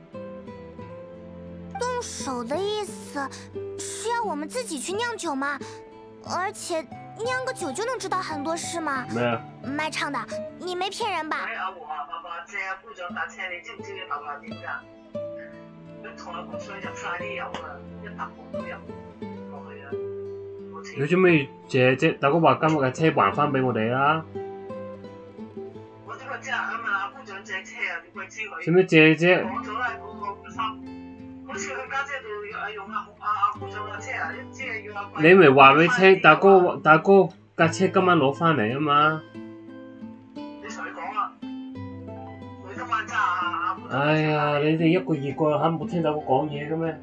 动手的意思是要我们自己去酿酒吗？而且酿个酒就能知道很多事吗？ 咩啊？ 卖唱的，你没骗人吧？ 阿和啊，爸爸借阿姑丈搭車，你知唔知佢搭埋點㗎？佢同阿盆水入晒啲油啊，一笪盆都入落去啊！ 佢做咩借啫？大哥話今日架車還翻俾我哋啦。 我點解知啊？問阿姑丈借車啊？點鬼知佢？ 使咩借啫？ 講咗啦，嗰個衫，好似佢家姐度用阿姑丈架車啊，一知係要阿貴。 你咪話俾聽，大哥架車今晚攞翻嚟啊嘛。 你同佢講啊，佢今晚揸阿姑丈。 哎呀，你哋一個二個嚇冇聽到我講嘢嘅咩？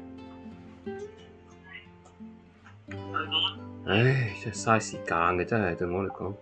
唉，真係嘥時間嘅，真係對我嚟講。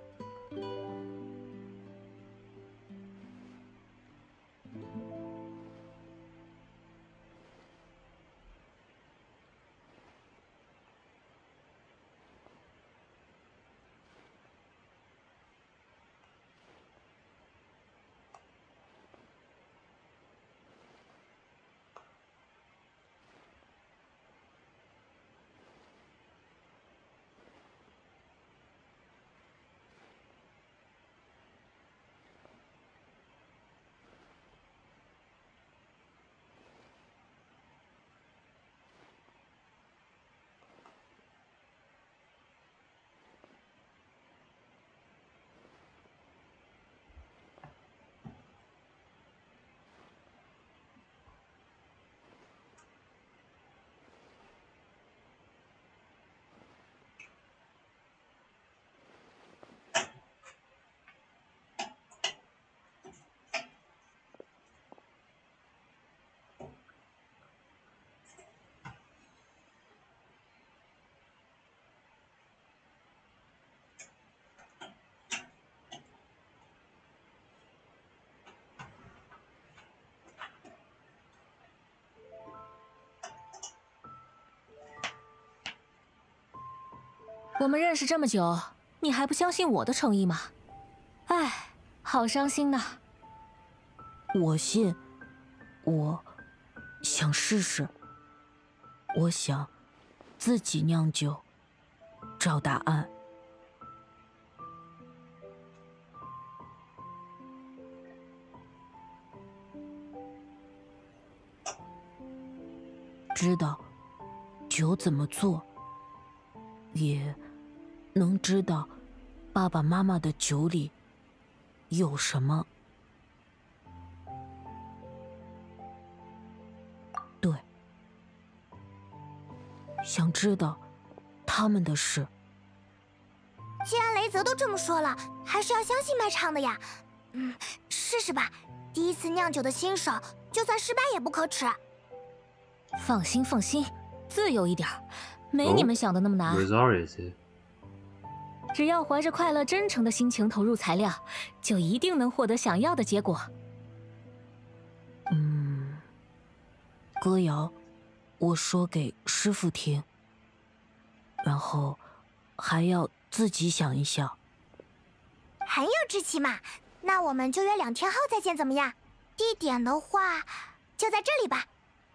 我们认识这么久，你还不相信我的诚意吗？唉，好伤心呐。 我信，我想试试。我想自己酿酒，找答案。 知道酒怎么做，也能知道爸爸妈妈的酒里有什么。对，想知道他们的事。 既然雷泽都这么说了，还是要相信卖唱的呀。试试吧。第一次酿酒的新手，就算失败也不可耻。 放心放心，自由一点，没你们想的那么难。只要怀着快乐真诚的心情投入材料，就一定能获得想要的结果。 歌谣，我说给师傅听，然后还要自己想一想。 很有志气嘛。那我们就约2天后再见，怎么样？地点的话，就在这里吧。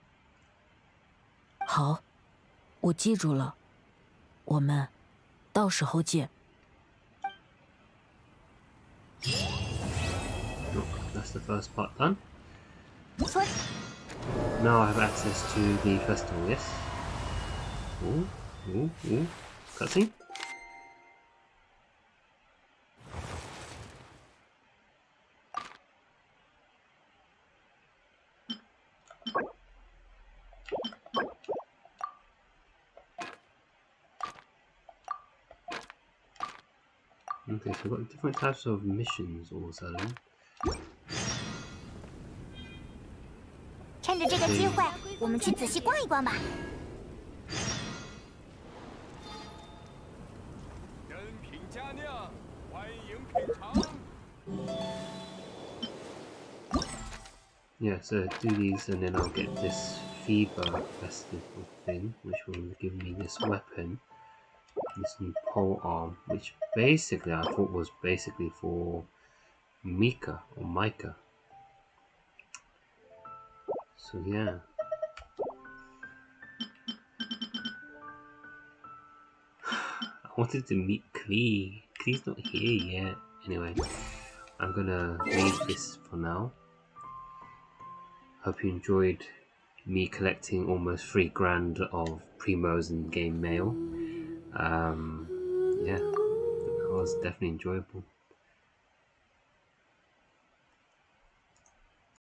好，我记住了。我们到时候见。 That's the first part done. Now I have access to the festival, yes? Ooh. Cutscene? Okay, so we've got different types of missions all of a sudden. 趁着这个机会，我们去仔细逛一逛吧。 人品佳酿，欢迎品尝。 Yeah, so do these and then I'll get this fever festival thing, which will give me this weapon, this new pole arm, which basically I thought was basically for Mika or Micah. So yeah. I wanted to meet Klee. Klee's not here yet. Anyway, I'm gonna leave this for now. Hope you enjoyed me collecting almost $3 grand of Primo's in-game mail. Yeah, that was definitely enjoyable.